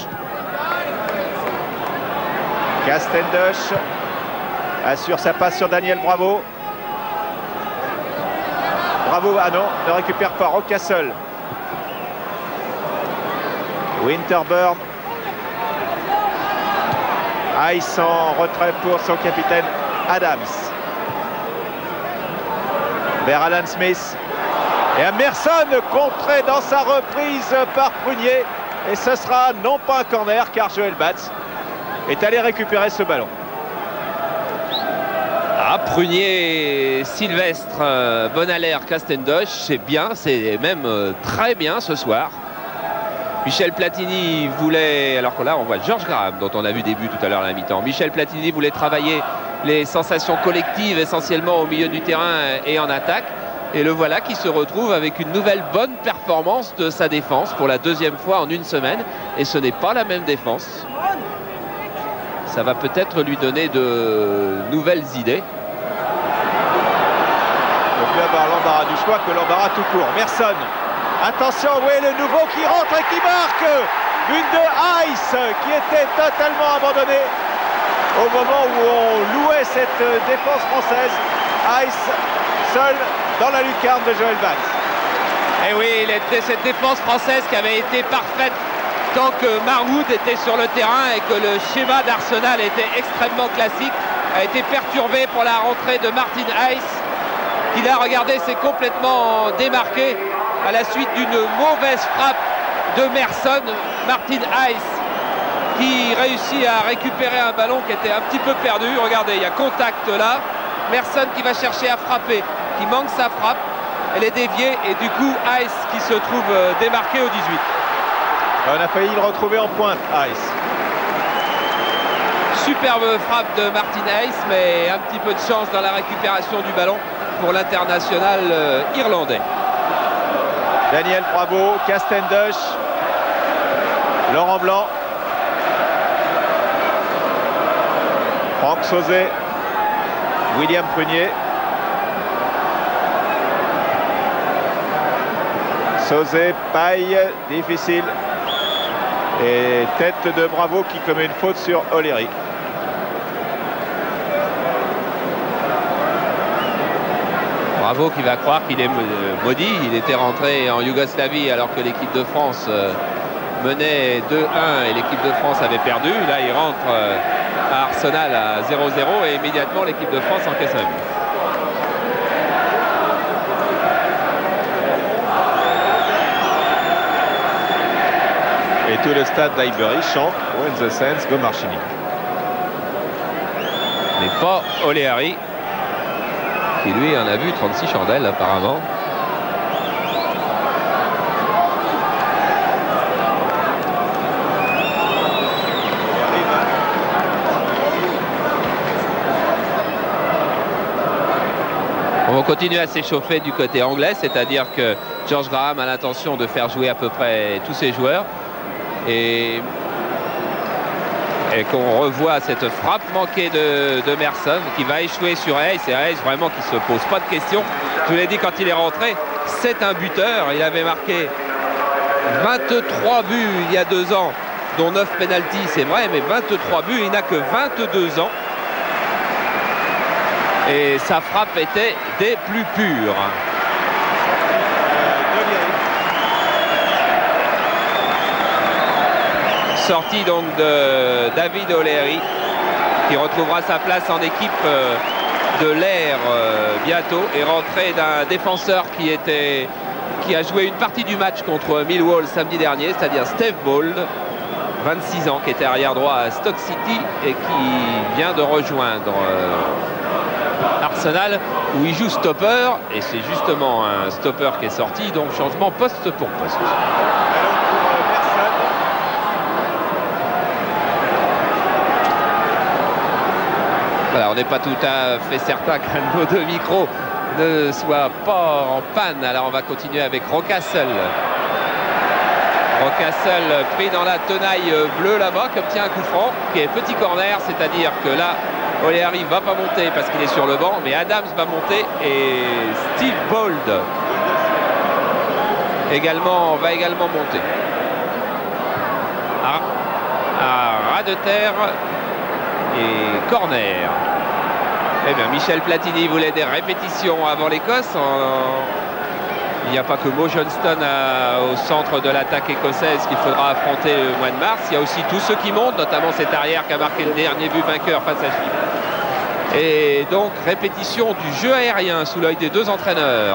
Castendosh assure sa passe sur Daniel Bravo. Bravo, ah non, ne récupère pas Rocastle. Winterburn. Hayes en retrait pour son capitaine Adams. Vers Alan Smith. Et Emerson contré dans sa reprise par Prunier. Et ce sera non pas un corner car Joël Batz est allé récupérer ce ballon. Ah, Prunier, Sylvestre, euh, Bonalaire, Castendosh, c'est bien, c'est même euh, très bien ce soir. Michel Platini voulait, alors que là on voit George Graham dont on a vu des buts tout à l'heure à la mi-temps. Michel Platini voulait travailler les sensations collectives essentiellement au milieu du terrain et en attaque. Et le voilà qui se retrouve avec une nouvelle bonne performance de sa défense pour la deuxième fois en une semaine. Et ce n'est pas la même défense. ça va peut-être lui donner de nouvelles idées. Il peut avoir l'embarras du choix que l'embarras tout court. Merson, attention, oui, le nouveau qui rentre et qui marque. Une de Ice qui était totalement abandonnée au moment où on louait cette défense française. Ice seul dans la lucarne de Joël Batz. Et oui, cette défense française qui avait été parfaite tant que Marwood était sur le terrain et que le schéma d'Arsenal était extrêmement classique, a été perturbé pour la rentrée de Martin Ice, qui là, regardez, s'est complètement démarqué à la suite d'une mauvaise frappe de Merson. Martin Ice qui réussit à récupérer un ballon qui était un petit peu perdu. Regardez, il y a contact là. Merson qui va chercher à frapper, qui manque sa frappe. Elle est déviée et du coup Ice qui se trouve démarqué au dix-huit. On a failli le retrouver en pointe, Ice. Superbe frappe de Martin Ice, mais un petit peu de chance dans la récupération du ballon pour l'international euh, irlandais. Daniel Bravo, Castendush, Laurent Blanc, Franck Sauzet, William Prunier. Sauzet, paille, difficile. Et tête de Bravo qui commet une faute sur O'Leary. Bravo qui va croire qu'il est maudit. Il était rentré en Yougoslavie alors que l'équipe de France menait deux un et l'équipe de France avait perdu. Là, il rentre à Arsenal à zéro zéro et immédiatement l'équipe de France encaisse un but. Et tout le stade d'Highbury chante When the Saints go marching in. Mais pas O'Leary, qui lui en a vu trente-six chandelles apparemment. On va continuer à s'échauffer du côté anglais, c'est-à-dire que George Graham a l'intention de faire jouer à peu près tous ses joueurs. Et, et qu'on revoit cette frappe manquée de, de Merson qui va échouer sur Hayes. Et Hayes vraiment qui se pose pas de questions. Je vous l'ai dit quand il est rentré, c'est un buteur. Il avait marqué vingt-trois buts il y a deux ans, dont neuf pénaltys, c'est vrai, mais vingt-trois buts. Il n'a que vingt-deux ans. Et sa frappe était des plus pures. Sortie donc de David O'Leary qui retrouvera sa place en équipe de l'air bientôt et rentrée d'un défenseur qui était qui a joué une partie du match contre Millwall samedi dernier, c'est-à-dire Steve Bold, vingt-six ans, qui était arrière droit à Stoke City et qui vient de rejoindre Arsenal où il joue stopper et c'est justement un stopper qui est sorti, donc changement poste pour poste. Voilà, on n'est pas tout à fait certain qu'un de nos deux micros ne soit pas en panne. Alors on va continuer avec Rocastle. Rocastle pris dans la tenaille bleue là-bas, qui obtient un coup franc, qui est petit corner, c'est-à-dire que là, O'Leary va pas monter parce qu'il est sur le banc, mais Adams va monter et Steve Bold également, va également monter. À, à ras de terre. Et corner. Eh bien, Michel Platini voulait des répétitions avant l'Écosse. En... Il n'y a pas que Mo Johnston à... au centre de l'attaque écossaise qu'il faudra affronter le mois de mars. Il y a aussi tous ceux qui montent, notamment cet arrière qui a marqué le dernier but vainqueur face à Chypre. Et donc, répétition du jeu aérien sous l'œil des deux entraîneurs.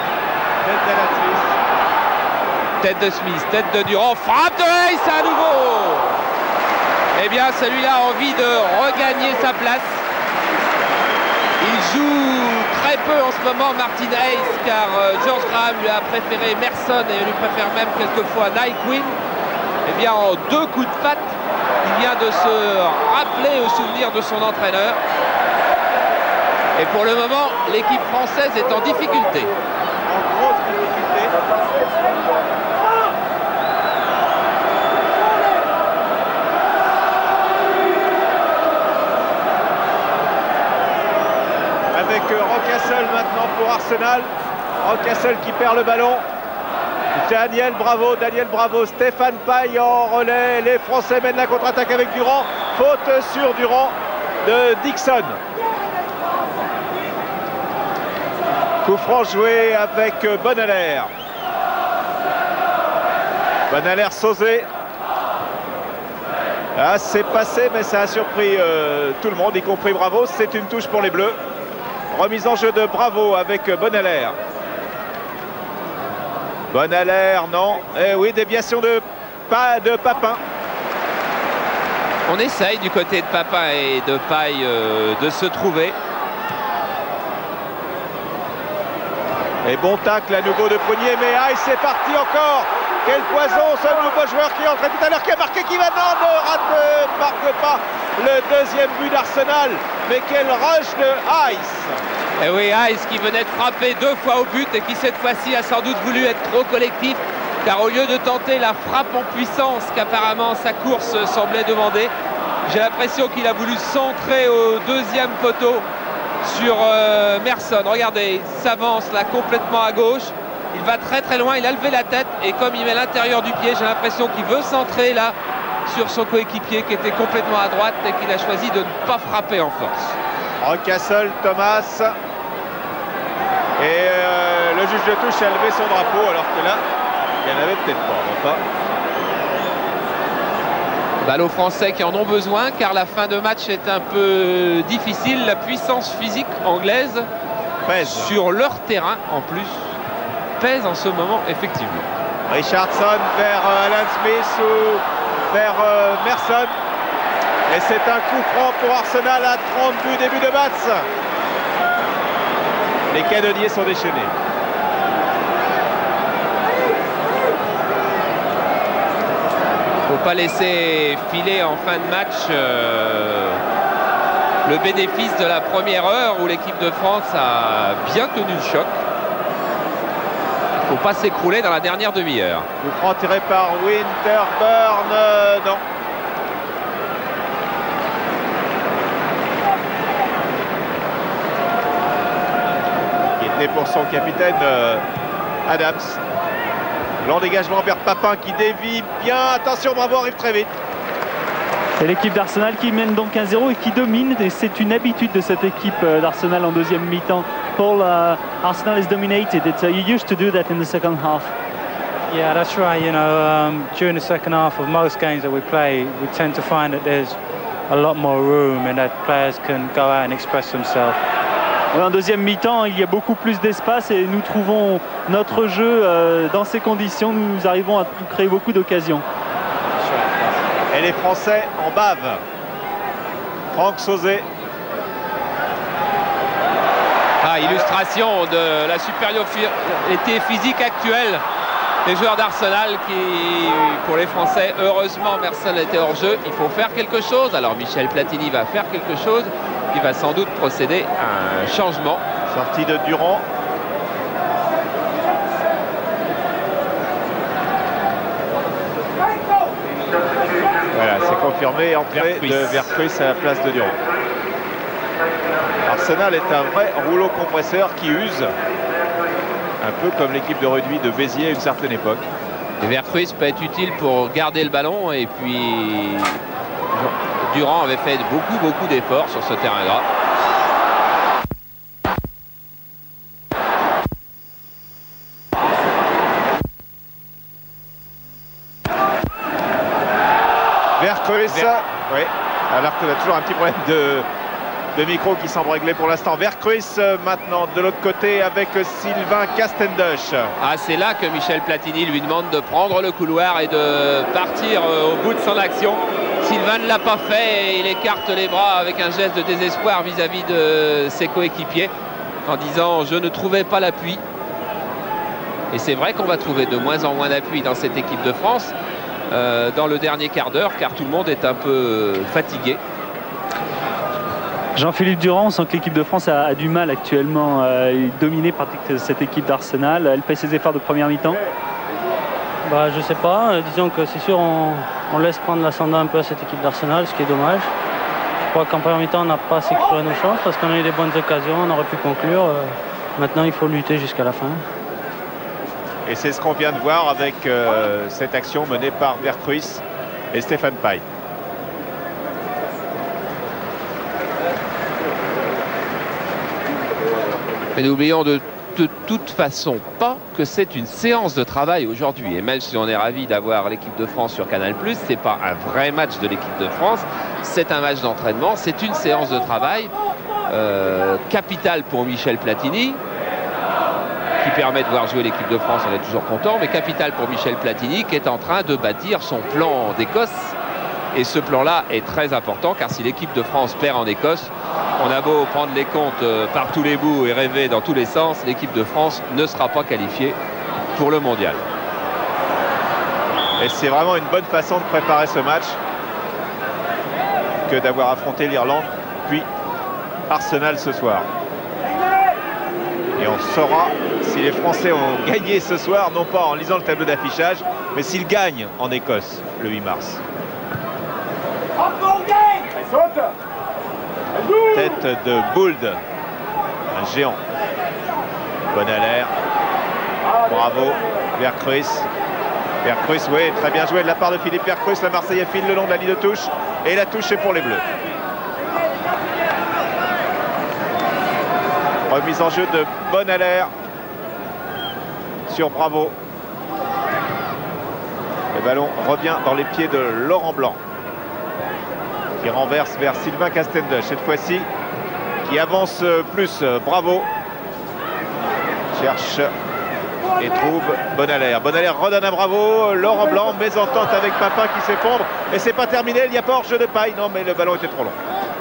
Tête de Smith, tête de Durand, frappe de Hayes à nouveau. Eh bien, celui-là a envie de regagner sa place. Il joue très peu en ce moment, Martin Hayes, car euh, George Graham lui a préféré Merson et lui préfère même quelquefois Nyquin. Eh bien, en deux coups de patte, il vient de se rappeler au souvenir de son entraîneur. Et pour le moment, l'équipe française est en difficulté. En grosse difficulté. Rocastle maintenant pour Arsenal. Rocastle qui perd le ballon. Daniel Bravo, Daniel Bravo, Stéphane Paille en relais. Les Français mènent la contre-attaque avec Durand. Faute sur Durand de Dixon. Coup franc joué avec Bonalaire. Bonalaire Sauzé. Ah, c'est passé, mais ça a surpris euh, tout le monde, y compris Bravo. C'est une touche pour les Bleus. Remise en jeu de Bravo avec Bonalaire. Bonalaire, non. Eh oui, déviation de, pas de Papin. On essaye du côté de Papin et de Paille euh, de se trouver. Et bon tacle à nouveau de Prunier, mais aïe, c'est parti encore. Quel poison, ce nouveau joueur qui est entré tout à l'heure, qui a marqué, qui va, non, ne rate, ne marque pas le deuxième but d'Arsenal. Mais quel rush de Ice. Et oui, Ice qui venait de frapper deux fois au but et qui cette fois-ci a sans doute voulu être trop collectif, car au lieu de tenter la frappe en puissance qu'apparemment sa course semblait demander, j'ai l'impression qu'il a voulu centrer au deuxième poteau sur euh, Merson. Regardez, il s'avance là complètement à gauche. Il va très très loin, il a levé la tête et comme il met l'intérieur du pied, j'ai l'impression qu'il veut centrer là sur son coéquipier qui était complètement à droite et qu'il a choisi de ne pas frapper en force. Rocastle, Thomas. Et euh, le juge de touche a levé son drapeau alors que là, il n'y en avait peut-être pas. pas. Balle aux Français qui en ont besoin car la fin de match est un peu difficile. La puissance physique anglaise pèse sur leur terrain en plus. Pèse en ce moment, effectivement. Richardson vers euh, Alan Smith ou vers euh, Merson. Et c'est un coup franc pour Arsenal à trente buts, début de match. Les canonniers sont déchaînés. Faut pas laisser filer en fin de match euh, le bénéfice de la première heure où l'équipe de France a bien tenu le choc. Faut pas s'écrouler dans la dernière demi-heure. Coup franc tiré par Winterburn, euh, non. Qui était pour son capitaine euh, Adams. Long dégagement vers Papin qui dévie bien. Attention, Bravo arrive très vite. C'est l'équipe d'Arsenal qui mène donc un zéro et qui domine. Et c'est une habitude de cette équipe d'Arsenal en deuxième mi-temps. Paul, uh, Arsenal is dominated. It's, uh, you used to do that in the second half. Yeah, that's right. You know, um, during the second half of most games that we play, we tend to find that there's a lot more room and that players can go out and express themselves. En deuxième mi-temps, il y a beaucoup plus d'espace et nous trouvons notre jeu euh, dans ces conditions. Nous arrivons à créer beaucoup d'occasions. Et les Français en bavent. Franck Sauzé. Ah, illustration de la supériorité physique actuelle des joueurs d'Arsenal qui, pour les Français, heureusement, Merson était hors jeu. Il faut faire quelque chose. Alors Michel Platini va faire quelque chose. Il va sans doute procéder à un changement. Sortie de Durand. Voilà, c'est confirmé. Entrée de Vercruis à la place de Durand. Arsenal est un vrai rouleau compresseur qui use. Un peu comme l'équipe de rugby de Béziers à une certaine époque. Et Vercruis peut être utile pour garder le ballon et puis Durand avait fait beaucoup beaucoup d'efforts sur ce terrain gras. Vercruis, Ver... oui, alors qu'on a toujours un petit problème de, de micro qui semble réglé pour l'instant. Vercruis maintenant de l'autre côté avec Sylvain Castendush. Ah, c'est là que Michel Platini lui demande de prendre le couloir et de partir au bout de son action. Sylvain ne l'a pas fait et il écarte les bras avec un geste de désespoir vis-à-vis de ses coéquipiers en disant je ne trouvais pas l'appui. Et c'est vrai qu'on va trouver de moins en moins d'appui dans cette équipe de France euh, dans le dernier quart d'heure car tout le monde est un peu fatigué. Jean-Philippe Durand, on sent que l'équipe de France a, a du mal actuellement, euh, dominée par cette équipe d'Arsenal. Elle paie ses efforts de première mi-temps. Bah, je sais pas, euh, disons que c'est sûr on, on laisse prendre l'ascendant un peu à cette équipe d'Arsenal, ce qui est dommage. crois qu'en première mi-temps, on n'a pas sécurisé nos chances parce qu'on a eu des bonnes occasions, on aurait pu conclure. Euh, maintenant, il faut lutter jusqu'à la fin. Et c'est ce qu'on vient de voir avec euh, cette action menée par Vercruis et Stéphane Paille. Mais n'oublions de, de toute façon pas que c'est une séance de travail aujourd'hui. Et même si on est ravi d'avoir l'équipe de France sur Canal plus, c'est pas un vrai match de l'équipe de France. C'est un match d'entraînement, c'est une séance de travail euh, capitale pour Michel Platini, qui permet de voir jouer l'équipe de France, on est toujours content, mais capital pour Michel Platini qui est en train de bâtir son plan d'Écosse. Et ce plan-là est très important car si l'équipe de France perd en Écosse, on a beau prendre les comptes euh, par tous les bouts et rêver dans tous les sens, l'équipe de France ne sera pas qualifiée pour le mondial. Et c'est vraiment une bonne façon de préparer ce match que d'avoir affronté l'Irlande, puis Arsenal ce soir. Et on saura si les Français ont gagné ce soir, non pas en lisant le tableau d'affichage, mais s'ils gagnent en Écosse le huit mars. Tête de Bould, un géant. Bonalaire, bravo, Vercruis. Vercruis, oui, très bien joué de la part de Philippe Vercruis. Le Marseillais file le long de la ligne de touche et la touche est pour les Bleus. Remise en jeu de Bonalaire sur Bravo. Le ballon revient dans les pieds de Laurent Blanc, qui renverse vers Sylvain Castendush cette fois-ci, qui avance plus. Bravo cherche et trouve Bonalaire. Bonalaire redonne à Bravo. Laurent Blanc, mésentente avec Papin qui s'effondre et c'est pas terminé, il n'y a pas hors-jeu de Paille. Non, mais le ballon était trop long.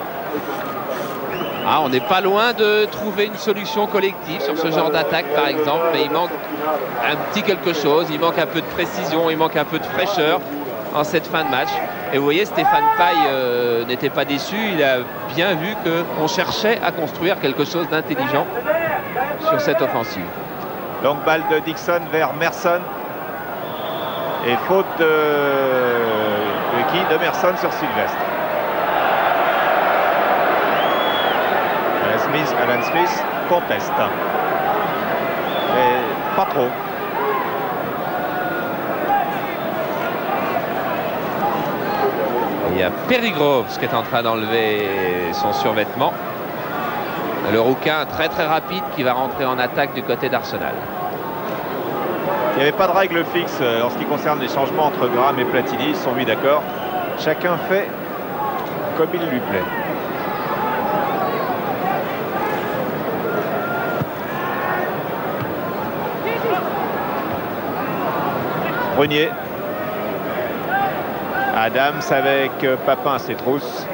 Ah, on n'est pas loin de trouver une solution collective sur ce genre d'attaque par exemple, mais il manque un petit quelque chose, il manque un peu de précision, il manque un peu de fraîcheur en cette fin de match. Et vous voyez, Stéphane Paille euh, n'était pas déçu, il a bien vu qu'on cherchait à construire quelque chose d'intelligent sur cette offensive. Longue balle de Dixon vers Merson. Et faute de, de qui? De Merson sur Sylvestre. Alan Smith, Alan Smith conteste. Mais pas trop. Il y a Perry Groves qui est en train d'enlever son survêtement. Le rouquin très très rapide qui va rentrer en attaque du côté d'Arsenal. Il n'y avait pas de règle fixe en ce qui concerne les changements entre Graham et Platini. Ils se sont mis d'accord. Chacun fait comme il lui plaît. Brunier. Adams avec Papin à ses trousses.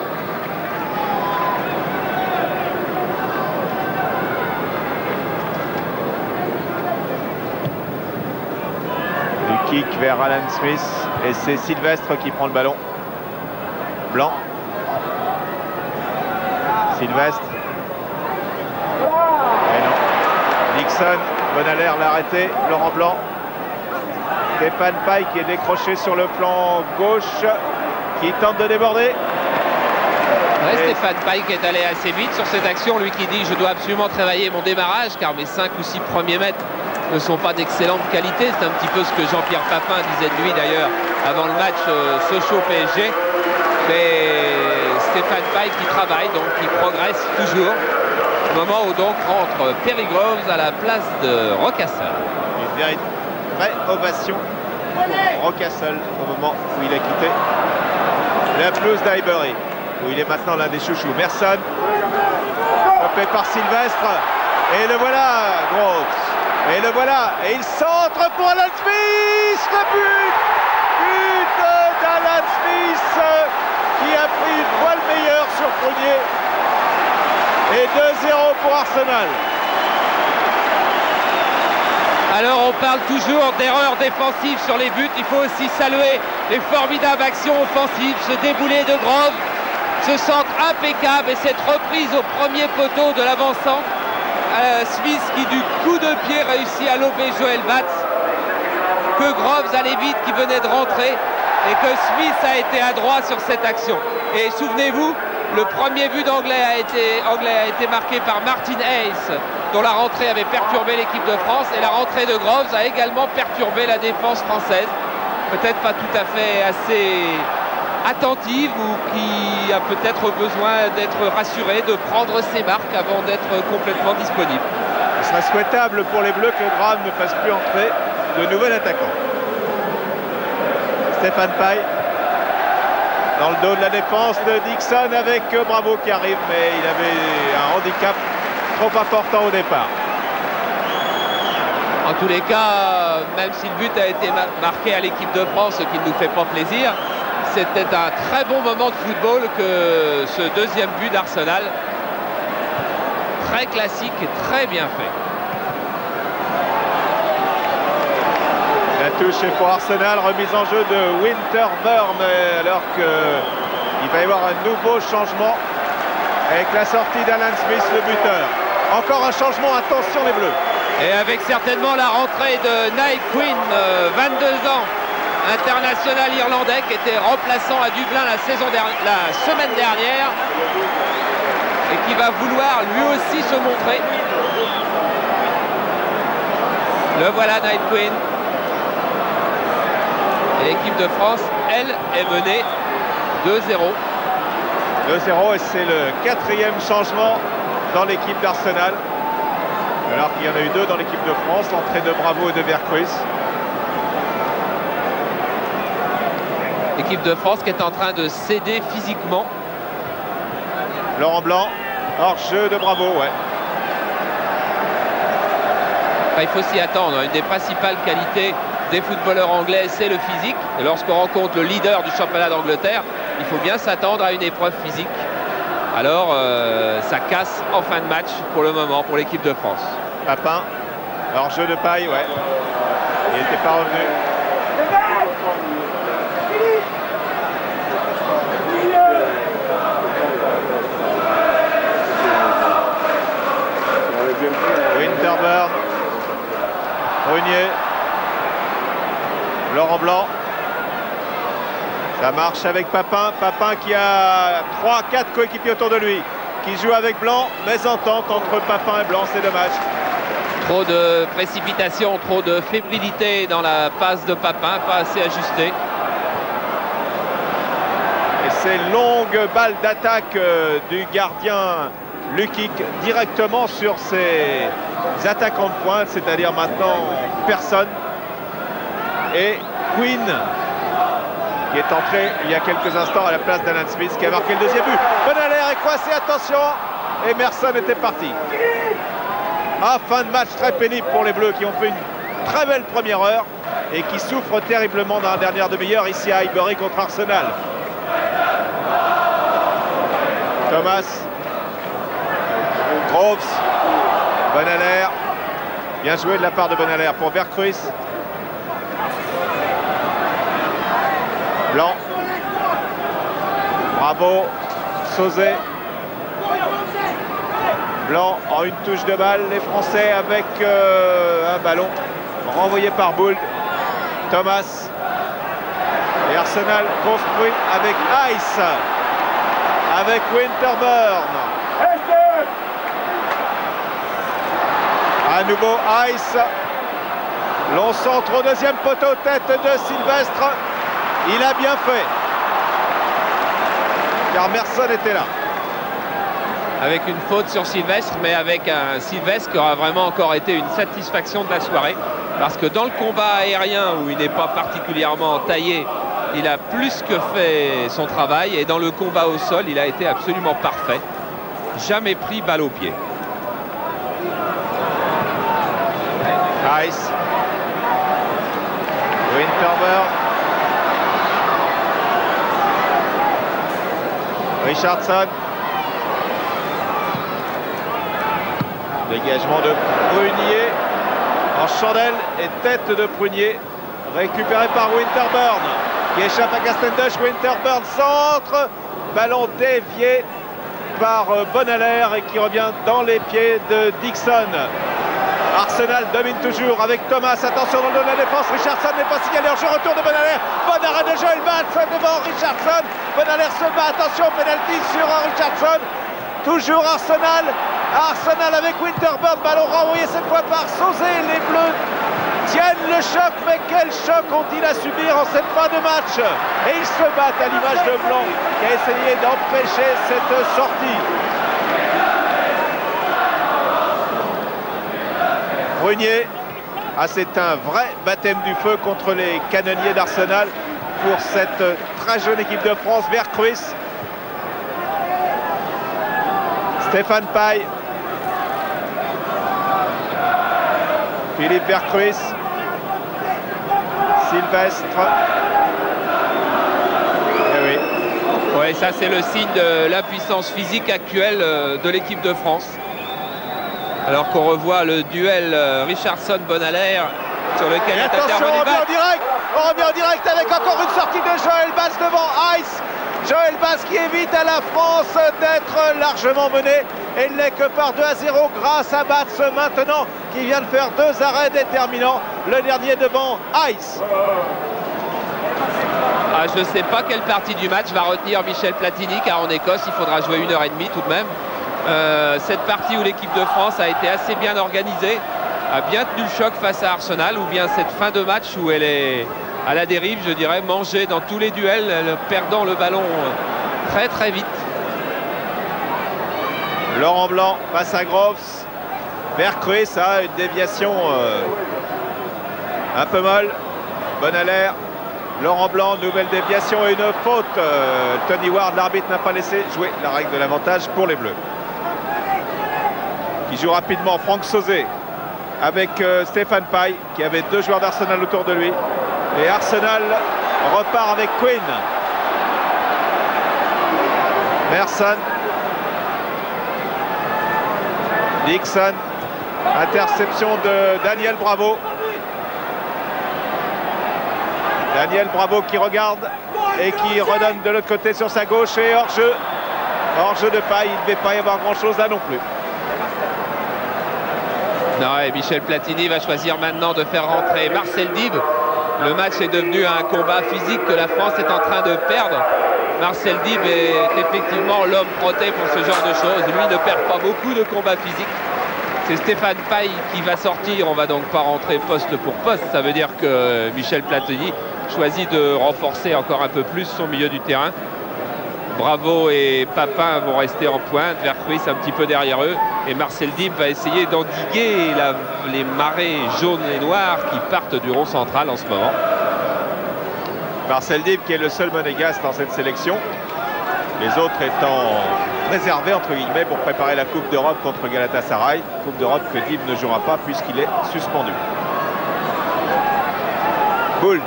Du kick vers Alan Smith et c'est Sylvestre qui prend le ballon. Blanc. Sylvestre. Et non. Dixon, Bonalaire l'a arrêté. Laurent Blanc. Stéphane Paille qui est décroché sur le flanc gauche, qui tente de déborder. Ouais, Stéphane Paille qui est allé assez vite sur cette action, lui qui dit je dois absolument travailler mon démarrage car mes cinq ou six premiers mètres ne sont pas d'excellente qualité. C'est un petit peu ce que Jean-Pierre Papin disait de lui d'ailleurs avant le match euh, Sochaux-P S G. Mais Stéphane Paille qui travaille, donc qui progresse toujours. Au moment où donc rentre Perry Groves à la place de Rocastle. Une véritable vraie ovation pour Rocastle au moment où il a quitté la pelouse d'Highbury, où il est maintenant l'un des chouchous. Merson, stoppé par Sylvestre, et le voilà, Groves, et le voilà, et il centre pour Alan Smith, le but, but d'Alan Smith, qui a pris une voile meilleure sur Fournier, et deux zéro pour Arsenal. Alors on parle toujours d'erreurs défensives sur les buts, il faut aussi saluer les formidables actions offensives, ce déboulé de Groves, ce centre impeccable et cette reprise au premier poteau de l'avant-centre. Euh, Smith qui du coup de pied réussit à lober Joel Batz, que Groves allait vite qui venait de rentrer et que Smith a été adroit sur cette action. Et souvenez-vous, Le premier but d'Anglais a été, Anglais a été marqué par Martin Hayes, dont la rentrée avait perturbé l'équipe de France, et la rentrée de Groves a également perturbé la défense française. Peut-être pas tout à fait assez attentive ou qui a peut-être besoin d'être rassurée, de prendre ses marques avant d'être complètement disponible. Ce serait souhaitable pour les Bleus que Graham ne fasse plus entrer de nouvel attaquant. Stéphane Paille dans le dos de la défense de Dixon avec Bravo qui arrive, mais il avait un handicap trop important au départ. En tous les cas, même si le but a été marqué à l'équipe de France, ce qui ne nous fait pas plaisir, c'était un très bon moment de football que ce deuxième but d'Arsenal. Très classique et très bien fait. La touche est pour Arsenal, remise en jeu de Winterburn, alors qu'il va y avoir un nouveau changement avec la sortie d'Alan Smith, le buteur. Encore un changement, attention les Bleus. Et avec certainement la rentrée de Niall Quinn, euh, vingt-deux ans, international irlandais, qui était remplaçant à Dublin la, saison la semaine dernière et qui va vouloir lui aussi se montrer. Le voilà, Niall Quinn. Et l'équipe de France, elle, est menée deux zéro. deux zéro, et c'est le quatrième changement dans l'équipe d'Arsenal. Alors qu'il y en a eu deux dans l'équipe de France, l'entrée de Bravo et de Vercruis. L'équipe de France qui est en train de céder physiquement. Laurent Blanc, hors jeu de Bravo, ouais. Enfin, il faut s'y attendre. Une des principales qualités des footballeurs anglais, c'est le physique. Et lorsqu'on rencontre le leader du championnat d'Angleterre, il faut bien s'attendre à une épreuve physique. Alors, euh, ça casse en fin de match pour le moment pour l'équipe de France. Papin, hors jeu de Paille, ouais. Il n'était pas revenu. Winterburn, Brunier, Laurent Blanc. Ça marche avec Papin. Papin qui a trois quatre coéquipiers autour de lui, qui joue avec Blanc. Mésentente entre Papin et Blanc, c'est dommage. Trop de précipitation, trop de fébrilité dans la passe de Papin, pas assez ajusté. Et ces longues balles d'attaque euh, du gardien Lukic directement sur ses attaquants de pointe, c'est-à-dire maintenant personne. Et Quinn, qui est entré il y a quelques instants à la place d'Alan Smith, qui a marqué le deuxième but. Bonalaire est coincé, attention, Emerson était parti. Ah, fin de match très pénible pour les Bleus qui ont fait une très belle première heure et qui souffrent terriblement dans la dernière demi-heure ici à Highbury contre Arsenal. Thomas, Groves, Bonalaire, bien joué de la part de Bonalaire pour Vercruis. Blanc, Bravo, Sauzet, Blanc en une touche de balle, les Français avec euh, un ballon renvoyé par Bould. Thomas et Arsenal construit avec Ice, avec Winterburn. À nouveau Ice, long centre au deuxième poteau, tête de Sylvestre. Il a bien fait, car Merson était là. Avec une faute sur Sylvestre, mais avec un Sylvestre qui aura vraiment encore été une satisfaction de la soirée. Parce que dans le combat aérien, où il n'est pas particulièrement taillé, il a plus que fait son travail. Et dans le combat au sol, il a été absolument parfait. Jamais pris balle au pied. Ice, Winterburn, Richardson, dégagement de Prunier en chandelle et tête de Prunier récupéré par Winterburn qui échappe à Castendush. Winterburn centre, ballon dévié par Bonalaire et qui revient dans les pieds de Dixon. Arsenal domine toujours avec Thomas, attention dans le dos de la défense, Richardson n'est pas signalé, en jeu, retour de Bonalaire, bon arrêt de jeu, il bat devant Richardson, Bonaler se bat, attention, penalty sur Richardson. Toujours Arsenal. Arsenal avec Winterburn, ballon renvoyé cette fois par Sauzé. Les Bleus tiennent le choc, mais quel choc ont-ils à subir en cette fin de match? Et ils se battent à l'image de Blanc qui a essayé d'empêcher cette sortie. Brunier, ah, c'est un vrai baptême du feu contre les canonniers d'Arsenal pour cette très jeune équipe de France. Vercruis, Stéphane Paille, Philippe Vercruis, Sylvestre. Eh oui. Ouais, ça c'est le signe de l'impuissance physique actuelle de l'équipe de France. Alors qu'on revoit le duel Richardson-Bonaler sur lequel Et est attention, intervenu on revient Bass. en direct, on revient en direct avec encore une sortie de Joël Bass devant Ice. Joël Bass qui évite à la France d'être largement menée. Elle n'est que par deux à zéro grâce à Bass maintenant qui vient de faire deux arrêts déterminants. Le dernier devant Ice. Ah, je ne sais pas quelle partie du match va retenir Michel Platini, car en Écosse il faudra jouer une heure et demie tout de même. Euh, cette partie où l'équipe de France a été assez bien organisée, a bien tenu le choc face à Arsenal, ou bien cette fin de match où elle est à la dérive, je dirais, mangée dans tous les duels, perdant le ballon très très vite. Laurent Blanc face à Groves. Vercruis a une déviation euh, un peu molle. Bonaler, Laurent Blanc, nouvelle déviation et une faute. Euh, Tony Ward, l'arbitre n'a pas laissé jouer la règle de l'avantage pour les Bleus. Qui joue rapidement, Franck Sauzé avec euh, Stéphane Paille qui avait deux joueurs d'Arsenal autour de lui. Et Arsenal repart avec Quinn. Merson. Dixon. Interception de Daniel Bravo. Daniel Bravo qui regarde et qui redonne de l'autre côté sur sa gauche et hors-jeu. Hors-jeu de Paille, il ne devait pas y avoir grand-chose là non plus. Non, et Michel Platini va choisir maintenant de faire rentrer Marcel Dib. Le match est devenu un combat physique que la France est en train de perdre. Marcel Dib est effectivement l'homme protégé pour ce genre de choses. Lui ne perd pas beaucoup de combats physiques. C'est Stéphane Paille qui va sortir. On va donc pas rentrer poste pour poste. Ça veut dire que Michel Platini choisit de renforcer encore un peu plus son milieu du terrain. Bravo et Papin vont rester en pointe. Vercruis un petit peu derrière eux. Et Marcel Dib va essayer d'endiguer la, les marées jaunes et noires qui partent du rond central en ce moment. Marcel Dib qui est le seul monégasque dans cette sélection. Les autres étant réservés entre guillemets pour préparer la Coupe d'Europe contre Galatasaray. Coupe d'Europe que Dib ne jouera pas puisqu'il est suspendu. Gould.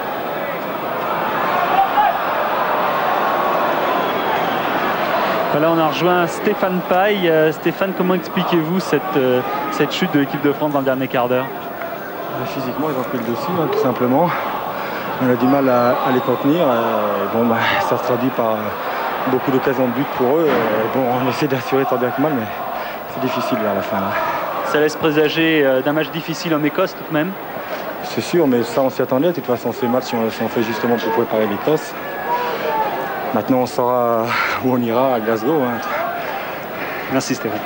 Voilà, on a rejoint Stéphane Paille. Euh, Stéphane, comment expliquez-vous cette, euh, cette chute de l'équipe de France dans le dernier quart d'heure? Physiquement, ils ont pris le dessus, hein, tout simplement. On a du mal à, à les contenir. Euh, bon, bah, ça se traduit par beaucoup d'occasions de but pour eux. Euh, bon, on essaie d'assurer tant bien que mal, mais c'est difficile vers la fin. Là. Ça laisse présager euh, d'un match difficile en Écosse tout de même? C'est sûr, mais ça on s'y attendait. De toute façon, ces matchs sont, sont faits justement pour préparer l'Écosse. Maintenant, on saura où on ira à Glasgow. Hein. Merci Stéphane.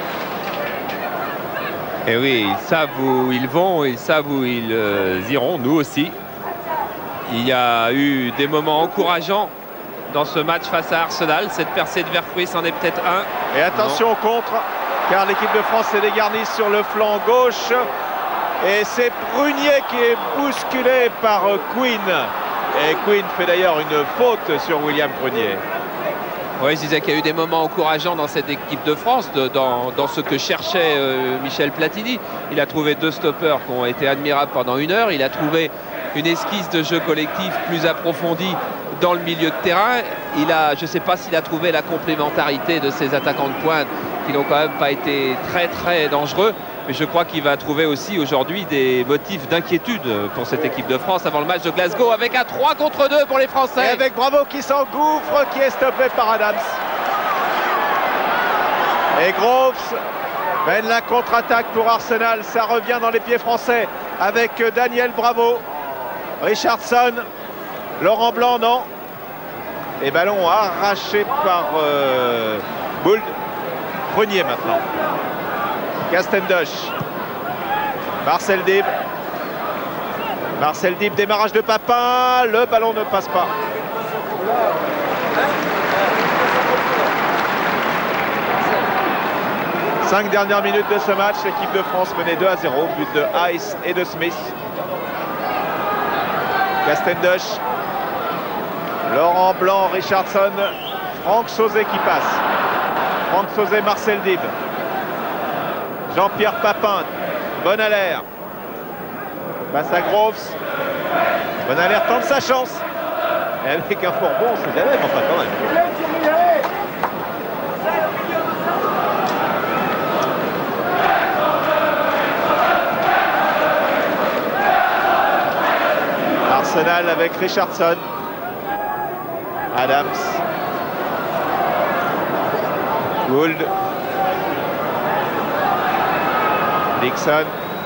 Et oui, ils savent où ils vont, ils savent où ils euh, iront, nous aussi. Il y a eu des moments encourageants dans ce match face à Arsenal. Cette percée de Vercruis en est peut-être un. Et attention non. au contre, car l'équipe de France s'est dégarnie sur le flanc gauche. Et c'est Brunier qui est bousculé par Quinn. Et Quinn fait d'ailleurs une faute sur William Brunier. Oui, je disais qu'il y a eu des moments encourageants dans cette équipe de France, de, dans, dans ce que cherchait euh, Michel Platini. Il a trouvé deux stoppeurs qui ont été admirables pendant une heure. Il a trouvé une esquisse de jeu collectif plus approfondie dans le milieu de terrain. Il a, je ne sais pas s'il a trouvé la complémentarité de ses attaquants de pointe qui n'ont quand même pas été très très dangereux. Mais je crois qu'il va trouver aussi aujourd'hui des motifs d'inquiétude pour cette équipe de France avant le match de Glasgow avec un trois contre deux pour les Français. Et avec Bravo qui s'engouffre, qui est stoppé par Adams. Et Groves mène la contre-attaque pour Arsenal. Ça revient dans les pieds français avec Daniel Bravo. Richardson. Laurent Blanc, non. Et ballon arraché par euh, Bould. Prunier maintenant. Castendosh. Marcel Dib. Marcel Dib, démarrage de Papin. Le ballon ne passe pas. Cinq dernières minutes de ce match, l'équipe de France menait deux à zéro, but de Ice et de Smith. Castendosh, Laurent Blanc, Richardson, Franck Sauzet qui passe. Franck Sauzet, Marcel Dib. Jean-Pierre Papin, Bonalaire. Passe à Groves. Bonalaire tente sa chance. Et avec un fourbon, on ne sait jamais, mais enfin quand même. Arsenal avec Richardson. Adams. Gould. Dixon.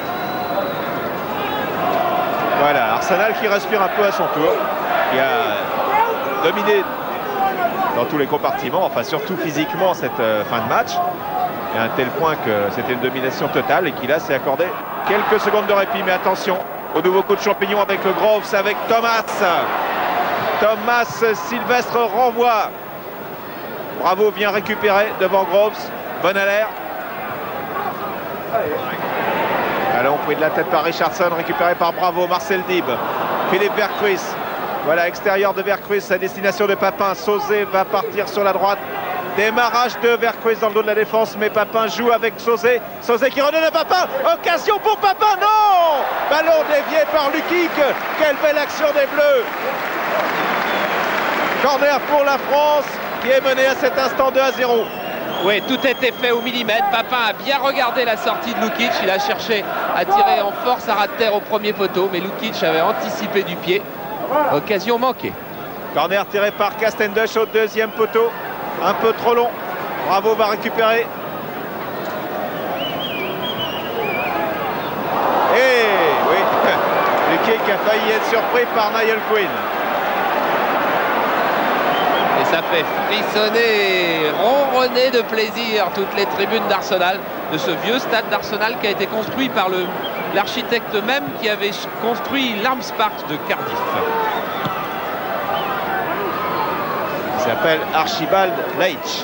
Voilà, Arsenal qui respire un peu à son tour, qui a dominé dans tous les compartiments, enfin surtout physiquement cette euh, fin de match, et à un tel point que c'était une domination totale et qui là s'est accordé quelques secondes de répit. Mais attention au nouveau coup de champignon avec le Groves, avec Thomas. Thomas Sylvestre renvoie. Bravo vient récupérer devant Groves. Bonalaire. Ballon pris de la tête par Richardson, récupéré par Bravo, Marcel Dib, Philippe Vercruis. Voilà, extérieur de Vercruis à destination de Papin. Sauzet va partir sur la droite. Démarrage de Vercruis dans le dos de la défense, mais Papin joue avec Sauzet. Sauzet qui redonne à Papin. Occasion pour Papin, non! Ballon dévié par Lukic. Quelle belle action des Bleus! Corner pour la France qui est menée à cet instant deux à zéro. Oui, tout était fait au millimètre. Papin a bien regardé la sortie de Lukic. Il a cherché à tirer en force à ras de terre au premier poteau, mais Lukic avait anticipé du pied. Occasion manquée. Corner tiré par Castendosh au deuxième poteau. Un peu trop long. Bravo va récupérer. Et oui, Lukic a failli être surpris par Niall Quinn. Et ça fait frissonner, ronronner de plaisir toutes les tribunes d'Arsenal, de ce vieux stade d'Arsenal qui a été construit par l'architecte même qui avait construit l'Arms Park de Cardiff. Il s'appelle Archibald Leitch.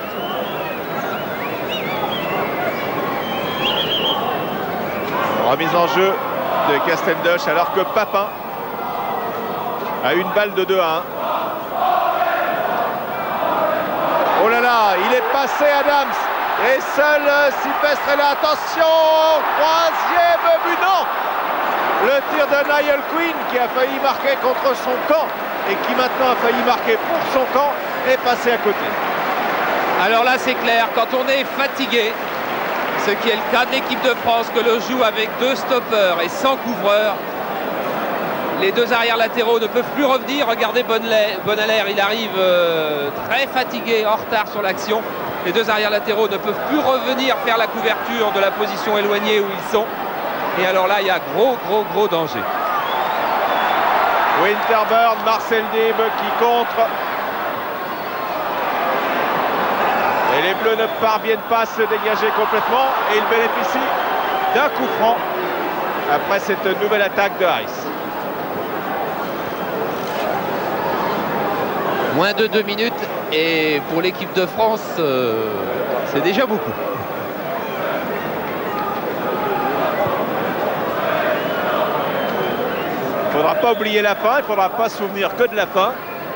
Remise en jeu de Castendosh alors que Papin a une balle de deux à un. Oh là là, il est passé Adams. Et seul Sylvestre est là. Attention, troisième but, non. Le tir de Niall Quinn qui a failli marquer contre son camp et qui maintenant a failli marquer pour son camp est passé à côté. Alors là c'est clair, quand on est fatigué, ce qui est le cas de l'équipe de France, que l'on joue avec deux stoppeurs et sans couvreur, les deux arrières latéraux ne peuvent plus revenir. Regardez Bonalaire, il arrive euh, très fatigué, en retard sur l'action. Les deux arrières latéraux ne peuvent plus revenir faire la couverture de la position éloignée où ils sont. Et alors là, il y a gros, gros, gros danger. Winterburn, Marcel Dib qui contre. Et les Bleus ne parviennent pas à se dégager complètement. Et ils bénéficient d'un coup franc après cette nouvelle attaque de Ice. Moins de deux minutes et pour l'équipe de France, euh, c'est déjà beaucoup. Il ne faudra pas oublier la fin, il ne faudra pas se souvenir que de la fin.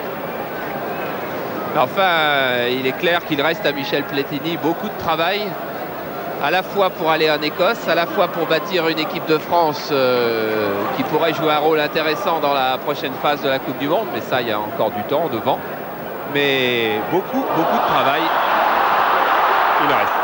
Enfin, il est clair qu'il reste à Michel Platini beaucoup de travail, à la fois pour aller en Écosse, à la fois pour bâtir une équipe de France euh, qui pourrait jouer un rôle intéressant dans la prochaine phase de la Coupe du Monde, mais ça, il y a encore du temps devant. Mais beaucoup, beaucoup de travail, il reste.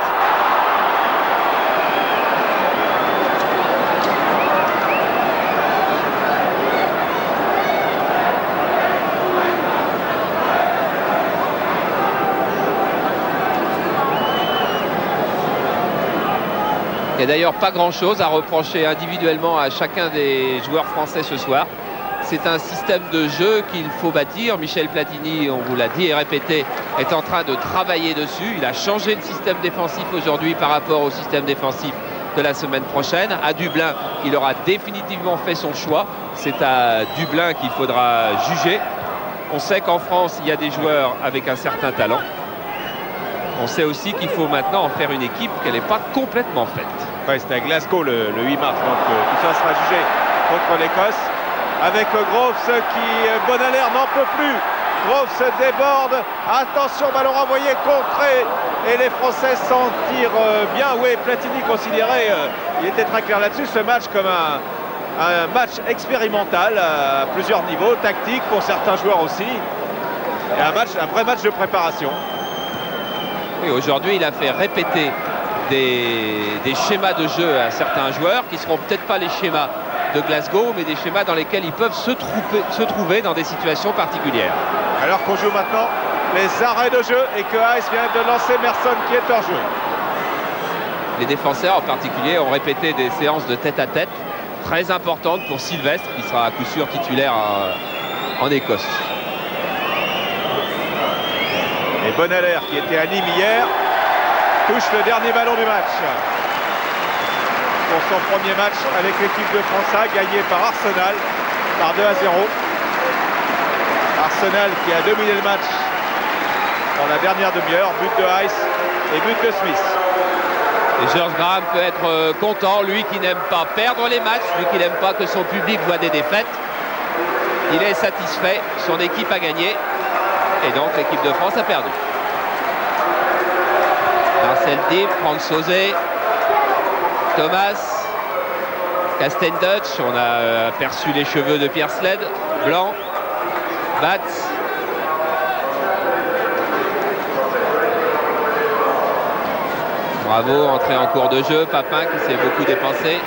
Il n'y a d'ailleurs pas grand-chose à reprocher individuellement à chacun des joueurs français ce soir. c'est un système de jeu qu'il faut bâtir. Michel Platini, on vous l'a dit et répété, est en train de travailler dessus. Il a changé le système défensif aujourd'hui par rapport au système défensif de la semaine prochaine. À Dublin, il aura définitivement fait son choix. C'est à Dublin qu'il faudra juger. On sait qu'en France, il y a des joueurs avec un certain talent. On sait aussi qu'il faut maintenant en faire une équipe qu'elle n'est pas complètement faite. Ouais, c'était à Glasgow le, le huit mars, donc euh, tout ça sera jugé contre l'Écosse. Avec euh, Groves qui, euh, Bonalaire n'en peut plus. Groves se déborde. Attention, ballon renvoyé, contré. Et les Français s'en tirent euh, bien. Oui, Platini considérait, euh, il était très clair là-dessus, ce match comme un, un match expérimental à plusieurs niveaux, tactique pour certains joueurs aussi. Et un, match, un vrai match de préparation. Oui, aujourd'hui, il a fait répéter des, des schémas de jeu à certains joueurs qui ne seront peut-être pas les schémas de Glasgow, mais des schémas dans lesquels ils peuvent se, trouver, se trouver dans des situations particulières. Alors qu'on joue maintenant les arrêts de jeu et que Ice vient de lancer Merson qui est hors jeu. Les défenseurs en particulier ont répété des séances de tête à tête très importantes pour Sylvestre, qui sera à coup sûr titulaire en, en Écosse. Et Bonalaire, qui était à Nîmes hier, touche le dernier ballon du match. Pour son premier match avec l'équipe de France A, gagné par Arsenal par deux à zéro. Arsenal qui a dominé le match dans la dernière demi-heure, but de Ice et but de Smith. Et George Graham peut être euh, content, lui qui n'aime pas perdre les matchs, lui qui n'aime pas que son public voit des défaites. Il est satisfait, son équipe a gagné et donc l'équipe de France a perdu. Marcel Diep, Franck Sauzet, Thomas, Castendutch, on a aperçu les cheveux de Pierre Sled, Blanc, Batz. Bravo, entrée en cours de jeu, Papin qui s'est beaucoup dépensé.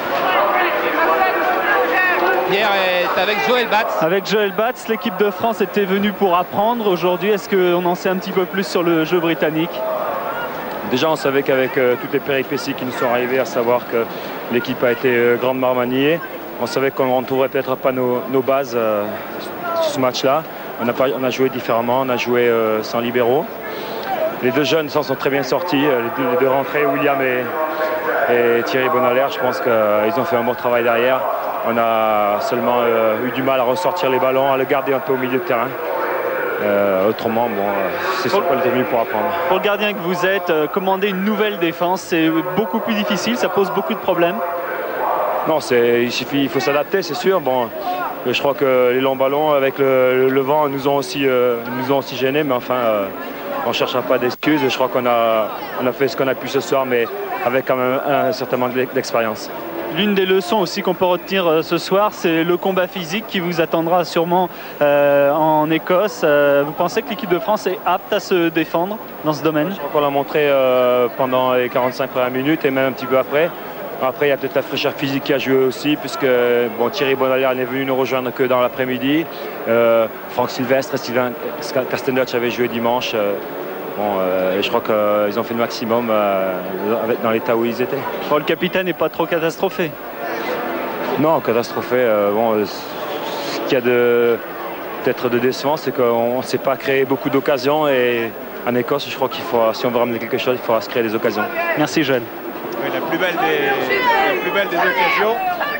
Pierre est avec Joël Batz. Avec Joël Batz, l'équipe de France était venue pour apprendre. Aujourd'hui, est-ce qu'on en sait un petit peu plus sur le jeu britannique? Déjà, on savait qu'avec euh, toutes les péripéties qui nous sont arrivées, à savoir que l'équipe a été euh, grandement maniée, on savait qu'on ne trouverait peut-être pas nos, nos bases euh, sur ce match-là. On a, pas, on a joué différemment, on a joué euh, sans libéraux. Les deux jeunes s'en sont très bien sortis, les deux, les deux rentrées, William et, et Thierry Bonalaire. Je pense qu'ils euh, ont fait un bon travail derrière. On a seulement euh, eu du mal à ressortir les ballons, à le garder un peu au milieu de terrain. Euh, autrement, bon, euh, c'est sûr qu'on est venu pour apprendre. Pour le gardien que vous êtes, euh, commander une nouvelle défense, c'est beaucoup plus difficile, ça pose beaucoup de problèmes. Non, il suffit, il faut s'adapter, c'est sûr. Bon, je crois que les longs ballons avec le, le vent nous ont aussi, euh, nous ont aussi gênés, mais enfin, euh, on ne cherchera pas d'excuses. Je crois qu'on a, on a fait ce qu'on a pu ce soir, mais avec quand même un, un certain manque d'expérience. L'une des leçons aussi qu'on peut retenir euh, ce soir, c'est le combat physique qui vous attendra sûrement euh, en Écosse. Euh, vous pensez que l'équipe de France est apte à se défendre dans ce domaine? Je crois qu'on l'a montré euh, pendant les quarante-cinq premières minutes et même un petit peu après. Après, il y a peut-être la fraîcheur physique qui a joué aussi, puisque bon, Thierry Bonalaire n'est venu nous rejoindre que dans l'après-midi. Euh, Franck Sylvestre et Sylvain Castendutch avaient joué dimanche. Euh, Bon, euh, je crois qu'ils ont fait le maximum euh, dans l'état où ils étaient. Bon, le capitaine n'est pas trop catastrophé. Non, catastrophé. Euh, bon, ce qu'il y a de peut-être de décevant, c'est qu'on ne s'est pas créé beaucoup d'occasions. Et en Écosse, je crois qu'il faut, si on veut ramener quelque chose, il faudra se créer des occasions. Merci, Joël. Oui, la plus belle des, la plus belle des occasions,